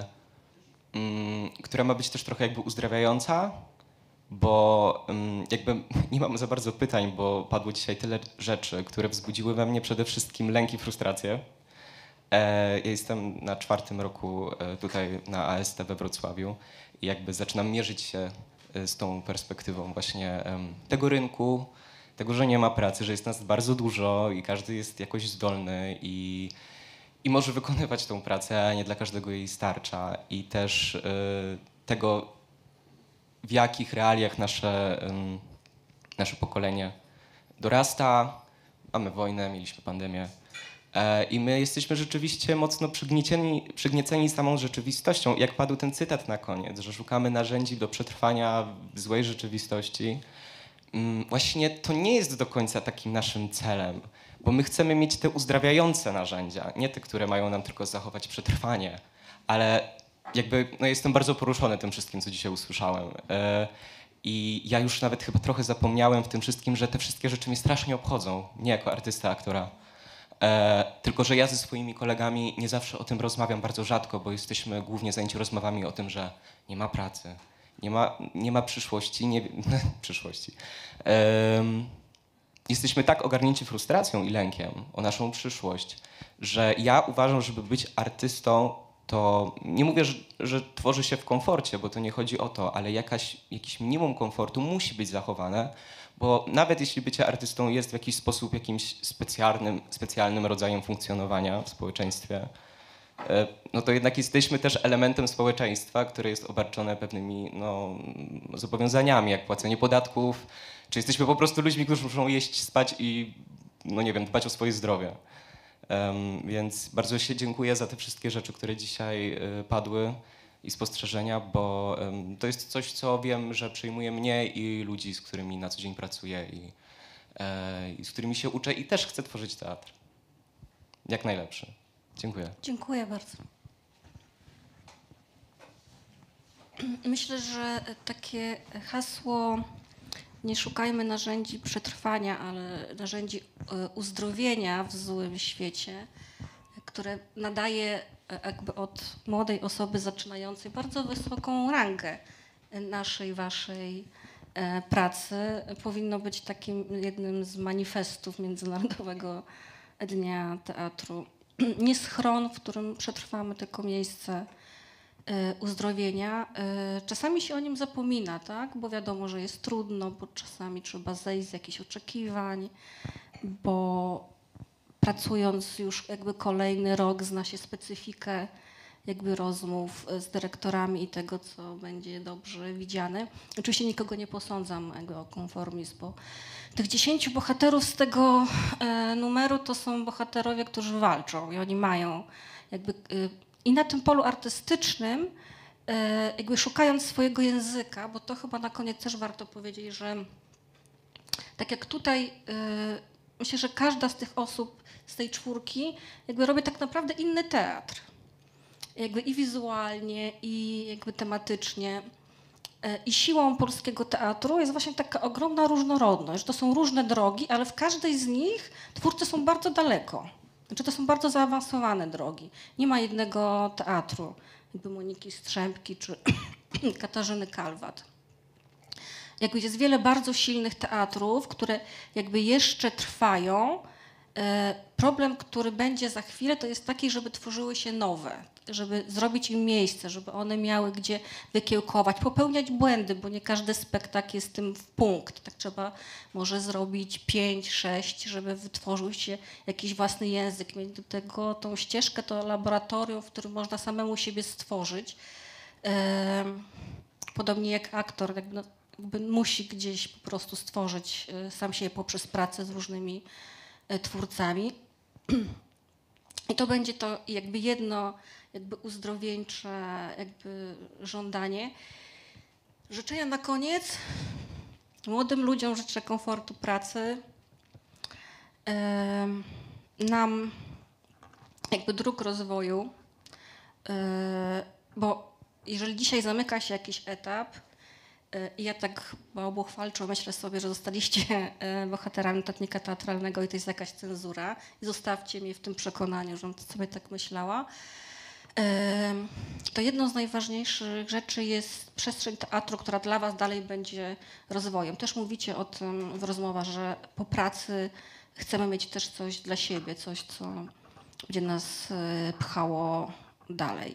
która ma być też trochę jakby uzdrawiająca, bo jakby nie mam za bardzo pytań, bo padło dzisiaj tyle rzeczy, które wzbudziły we mnie przede wszystkim lęk i frustrację. Ja jestem na czwartym roku tutaj na A S T we Wrocławiu i jakby zaczynam mierzyć się z tą perspektywą właśnie tego rynku, tego, że nie ma pracy, że jest nas bardzo dużo i każdy jest jakoś zdolny i, i może wykonywać tą pracę, a nie dla każdego jej starcza. I też y, tego, w jakich realiach nasze, y, nasze pokolenie dorasta. Mamy wojnę, mieliśmy pandemię. I my jesteśmy rzeczywiście mocno przygnieceni, przygnieceni samą rzeczywistością. Jak padł ten cytat na koniec, że szukamy narzędzi do przetrwania w złej rzeczywistości, właśnie to nie jest do końca takim naszym celem, bo my chcemy mieć te uzdrawiające narzędzia, nie te, które mają nam tylko zachować przetrwanie, ale jakby no jestem bardzo poruszony tym wszystkim, co dzisiaj usłyszałem. I ja już nawet chyba trochę zapomniałem w tym wszystkim, że te wszystkie rzeczy mnie strasznie obchodzą, nie jako artysta, aktora. E, tylko, że ja ze swoimi kolegami nie zawsze o tym rozmawiam, bardzo rzadko, bo jesteśmy głównie zajęci rozmowami o tym, że nie ma pracy, nie ma, nie ma przyszłości, nie, przyszłości. E, jesteśmy tak ogarnięci frustracją i lękiem o naszą przyszłość, że ja uważam, żeby być artystą, to nie mówię, że, że tworzy się w komforcie, bo to nie chodzi o to, ale jakaś, jakiś minimum komfortu musi być zachowane, bo nawet jeśli bycie artystą jest w jakiś sposób jakimś specjalnym, specjalnym rodzajem funkcjonowania w społeczeństwie, no to jednak jesteśmy też elementem społeczeństwa, które jest obarczone pewnymi no, zobowiązaniami, jak płacenie podatków, czy jesteśmy po prostu ludźmi, którzy muszą jeść, spać i, no nie wiem, dbać o swoje zdrowie. Um, więc bardzo się dziękuję za te wszystkie rzeczy, które dzisiaj y, padły i spostrzeżenia, bo um, to jest coś, co wiem, że przejmuje mnie i ludzi, z którymi na co dzień pracuję i, e, i z którymi się uczę i też chcę tworzyć teatr. Jak najlepszy. Dziękuję. Dziękuję bardzo. Myślę, że takie hasło nie szukajmy narzędzi przetrwania, ale narzędzi uzdrowienia w złym świecie, które nadaje jakby od młodej osoby zaczynającej bardzo wysoką rangę naszej, waszej pracy, powinno być takim jednym z manifestów Międzynarodowego Dnia Teatru. Nie schron, w którym przetrwamy, tylko miejsce uzdrowienia. Czasami się o nim zapomina, tak? Bo wiadomo, że jest trudno, bo czasami trzeba zejść z jakichś oczekiwań, bo pracując już jakby kolejny rok zna się specyfikę jakby rozmów z dyrektorami i tego, co będzie dobrze widziane. Oczywiście nikogo nie posądzam jakby o konformizm, bo tych dziesięciu bohaterów z tego e, numeru to są bohaterowie, którzy walczą i oni mają jakby e, i na tym polu artystycznym e, jakby szukając swojego języka, bo to chyba na koniec też warto powiedzieć, że tak jak tutaj e, myślę, że każda z tych osób z tej czwórki jakby robi tak naprawdę inny teatr. Jakby i wizualnie, i jakby tematycznie. I siłą polskiego teatru jest właśnie taka ogromna różnorodność. To są różne drogi, ale w każdej z nich twórcy są bardzo daleko. Znaczy to są bardzo zaawansowane drogi. Nie ma jednego teatru, jakby Moniki Strzępki czy Katarzyny Kalwat. Jakby jest wiele bardzo silnych teatrów, które jakby jeszcze trwają. Problem, który będzie za chwilę, to jest taki, żeby tworzyły się nowe, żeby zrobić im miejsce, żeby one miały gdzie wykiełkować, popełniać błędy, bo nie każdy spektakl jest tym w punkt. Tak trzeba może zrobić pięć, sześć, żeby wytworzył się jakiś własny język, mieć do tego tą ścieżkę, to laboratorium, w którym można samemu siebie stworzyć. Podobnie jak aktor, jakby, no, jakby musi gdzieś po prostu stworzyć sam siebie poprzez pracę z różnymi twórcami. I to będzie to jakby jedno jakby uzdrowieńcze jakby żądanie. Życzenia na koniec. Młodym ludziom życzę komfortu pracy. Nam jakby dróg rozwoju. Bo jeżeli dzisiaj zamyka się jakiś etap, i ja tak bałwochwalczo myślę sobie, że zostaliście bohaterami Tatnika Teatralnego i to jest jakaś cenzura i zostawcie mnie w tym przekonaniu, że sobie tak myślała. To jedną z najważniejszych rzeczy jest przestrzeń teatru, która dla was dalej będzie rozwojem. Też mówicie o tym w rozmowach, że po pracy chcemy mieć też coś dla siebie, coś, co będzie nas pchało dalej.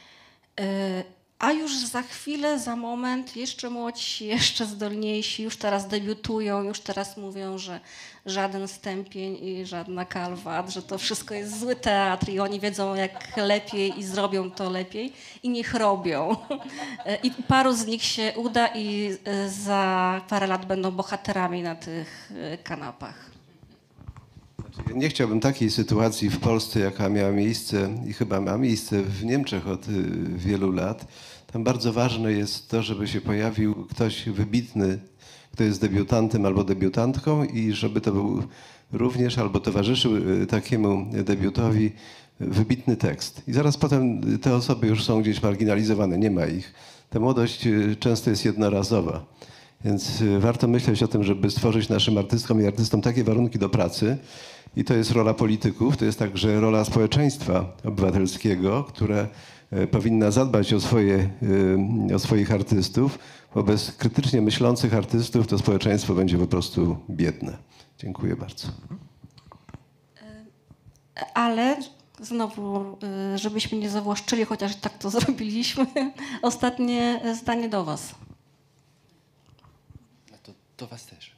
A już za chwilę, za moment jeszcze młodsi, jeszcze zdolniejsi, już teraz debiutują, już teraz mówią, że żaden Stępień i żadna Kalwat, że to wszystko jest zły teatr i oni wiedzą jak lepiej i zrobią to lepiej i niech robią. I paru z nich się uda i za parę lat będą bohaterami na tych kanapach. Nie chciałbym takiej sytuacji w Polsce, jaka miała miejsce i chyba ma miejsce w Niemczech od wielu lat. Tam bardzo ważne jest to, żeby się pojawił ktoś wybitny, kto jest debiutantem albo debiutantką i żeby to był również albo towarzyszył takiemu debiutowi wybitny tekst. I zaraz potem te osoby już są gdzieś marginalizowane, nie ma ich. Ta młodość często jest jednorazowa. Więc warto myśleć o tym, żeby stworzyć naszym artystkom i artystom takie warunki do pracy. I to jest rola polityków, to jest także rola społeczeństwa obywatelskiego, które powinna zadbać o, swoje, o swoich artystów. Wobec krytycznie myślących artystów to społeczeństwo będzie po prostu biedne. Dziękuję bardzo. Ale znowu, y, żebyśmy nie zawłaszczyli, chociaż tak to zrobiliśmy, ostatnie zdanie do was. No to do was też.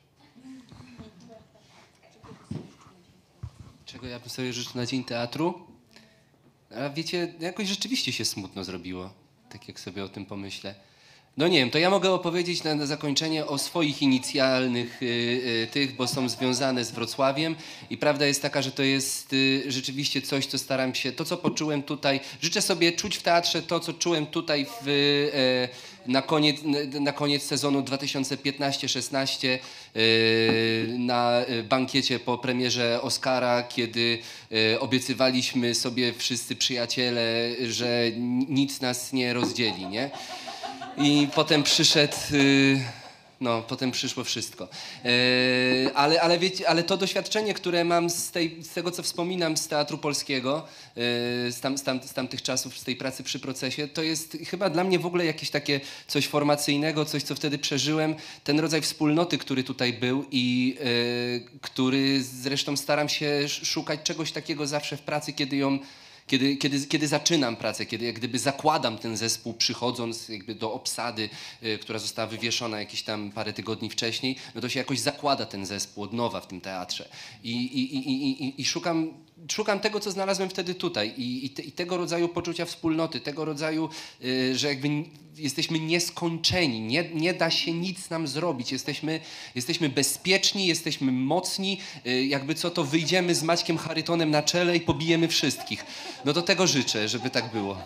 Czego ja bym sobie życzył na Dzień Teatru? A wiecie, jakoś rzeczywiście się smutno zrobiło, tak jak sobie o tym pomyślę. No nie wiem, to ja mogę opowiedzieć na, na zakończenie o swoich inicjalnych y, y, tych, bo są związane z Wrocławiem i prawda jest taka, że to jest y, rzeczywiście coś, co staram się, to co poczułem tutaj, życzę sobie czuć w teatrze to, co czułem tutaj w, y, na, koniec, na koniec sezonu dwa tysiące piętnaście szesnaście y, na bankiecie po premierze Oscara, kiedy y, obiecywaliśmy sobie wszyscy przyjaciele, że nic nas nie rozdzieli, nie? I potem przyszedł, yy, no potem przyszło wszystko. Yy, ale, ale, wiecie, ale to doświadczenie, które mam z, tej, z tego, co wspominam z Teatru Polskiego, yy, z, tam, z, tam, z tamtych czasów, z tej pracy przy procesie, to jest chyba dla mnie w ogóle jakieś takie coś formacyjnego, coś, co wtedy przeżyłem. Ten rodzaj wspólnoty, który tutaj był i yy, który zresztą staram się szukać czegoś takiego zawsze w pracy, kiedy ją Kiedy, kiedy, kiedy zaczynam pracę, kiedy jak gdyby zakładam ten zespół, przychodząc jakby do obsady, y, która została wywieszona jakieś tam parę tygodni wcześniej, no to się jakoś zakłada ten zespół od nowa w tym teatrze. I, i, i, i, i, i szukam, szukam tego, co znalazłem wtedy tutaj i, i, te, i tego rodzaju poczucia wspólnoty, tego rodzaju, y, że jakby jesteśmy nieskończeni, nie, nie da się nic nam zrobić, jesteśmy, jesteśmy bezpieczni, jesteśmy mocni, y, jakby co to wyjdziemy z Maćkiem Charytonem na czele i pobijemy wszystkich. No to tego życzę, żeby tak było.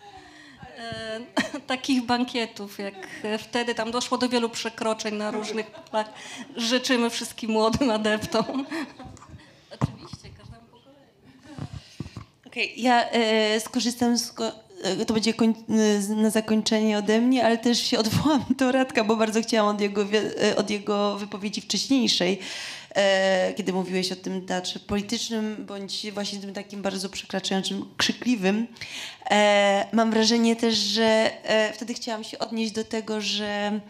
E, takich bankietów, jak wtedy tam doszło do wielu przekroczeń na różnych polach. Życzymy wszystkim młodym adeptom. Oczywiście, każdemu po kolei. Okej, ja e, skorzystam z... Ko- e, to będzie koń- e, na zakończenie ode mnie, ale też się odwołam do Radka, bo bardzo chciałam od jego, wi- e, od jego wypowiedzi wcześniejszej, e, kiedy mówiłeś o tym teatrze politycznym, bądź właśnie tym takim bardzo przekraczającym, krzykliwym. E, mam wrażenie też, że e, wtedy chciałam się odnieść do tego, że,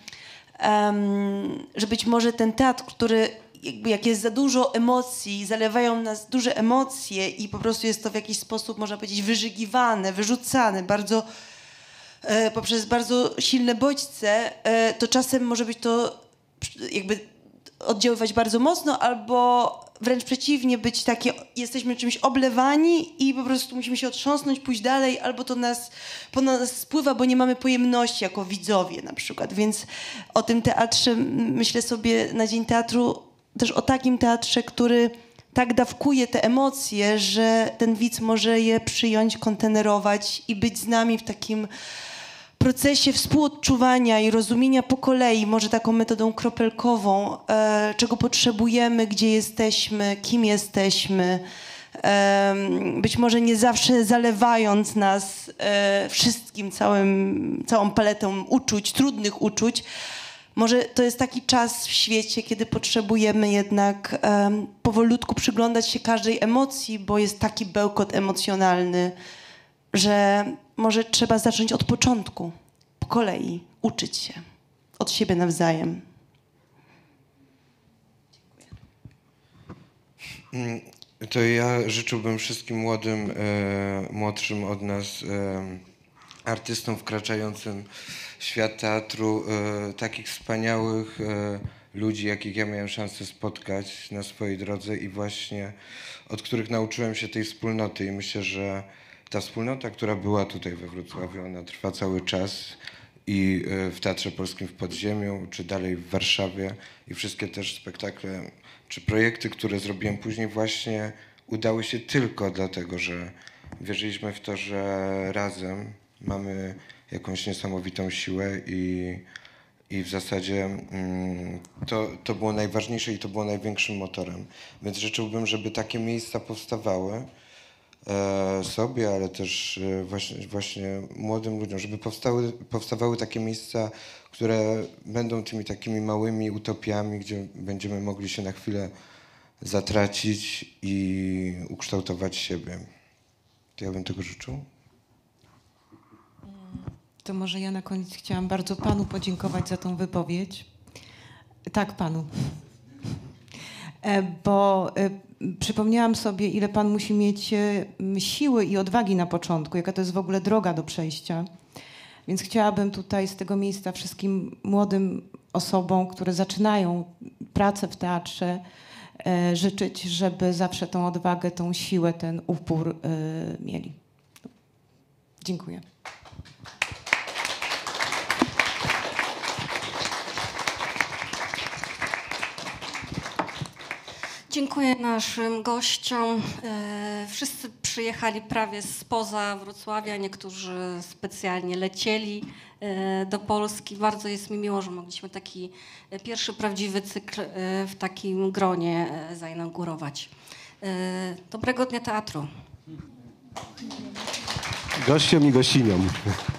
em, że być może ten teatr, który jakby jak jest za dużo emocji, zalewają nas duże emocje i po prostu jest to w jakiś sposób, można powiedzieć, wyżygiwane, wyrzucane bardzo, e, poprzez bardzo silne bodźce, e, to czasem może być to jakby oddziaływać bardzo mocno albo wręcz przeciwnie, być takie, jesteśmy czymś oblewani i po prostu musimy się otrząsnąć, pójść dalej, albo to nas, po nas spływa, bo nie mamy pojemności jako widzowie na przykład. Więc o tym teatrze myślę sobie na Dzień Teatru, też o takim teatrze, który tak dawkuje te emocje, że ten widz może je przyjąć, kontenerować i być z nami w takim procesie współodczuwania i rozumienia po kolei, może taką metodą kropelkową, e, czego potrzebujemy, gdzie jesteśmy, kim jesteśmy. E, być może nie zawsze zalewając nas e, wszystkim, całym, całą paletą uczuć, trudnych uczuć. Może to jest taki czas w świecie, kiedy potrzebujemy jednak um, powolutku przyglądać się każdej emocji, bo jest taki bełkot emocjonalny, że może trzeba zacząć od początku, po kolei, uczyć się od siebie nawzajem. Mm, To ja życzyłbym wszystkim młodym, e, młodszym od nas e, artystom wkraczającym w świat teatru e, takich wspaniałych e, ludzi, jakich ja miałem szansę spotkać na swojej drodze i właśnie od których nauczyłem się tej wspólnoty i myślę, że ta wspólnota, która była tutaj we Wrocławiu, ona trwa cały czas i e, w Teatrze Polskim w Podziemiu, czy dalej w Warszawie i wszystkie też spektakle, czy projekty, które zrobiłem później właśnie udały się tylko dlatego, że wierzyliśmy w to, że razem mamy jakąś niesamowitą siłę i, i w zasadzie mm, to, to było najważniejsze i to było największym motorem. Więc życzyłbym, żeby takie miejsca powstawały e, sobie, ale też e, właśnie, właśnie młodym ludziom, żeby powstały, powstawały takie miejsca, które będą tymi takimi małymi utopiami, gdzie będziemy mogli się na chwilę zatracić i ukształtować siebie. To ja bym tego życzył. To może ja na koniec chciałam bardzo panu podziękować za tą wypowiedź. Tak, panu. E, Bo e, przypomniałam sobie, ile pan musi mieć e, siły i odwagi na początku, jaka to jest w ogóle droga do przejścia. Więc chciałabym tutaj z tego miejsca wszystkim młodym osobom, które zaczynają pracę w teatrze, e, życzyć, żeby zawsze tą odwagę, tą siłę, ten upór e, mieli. Dziękuję. Dziękuję naszym gościom. E, Wszyscy przyjechali prawie spoza Wrocławia, niektórzy specjalnie lecieli e, do Polski. Bardzo jest mi miło, że mogliśmy taki e, pierwszy prawdziwy cykl e, w takim gronie e, zainaugurować. E, Dobrego dnia teatru. Gościom i gościniom.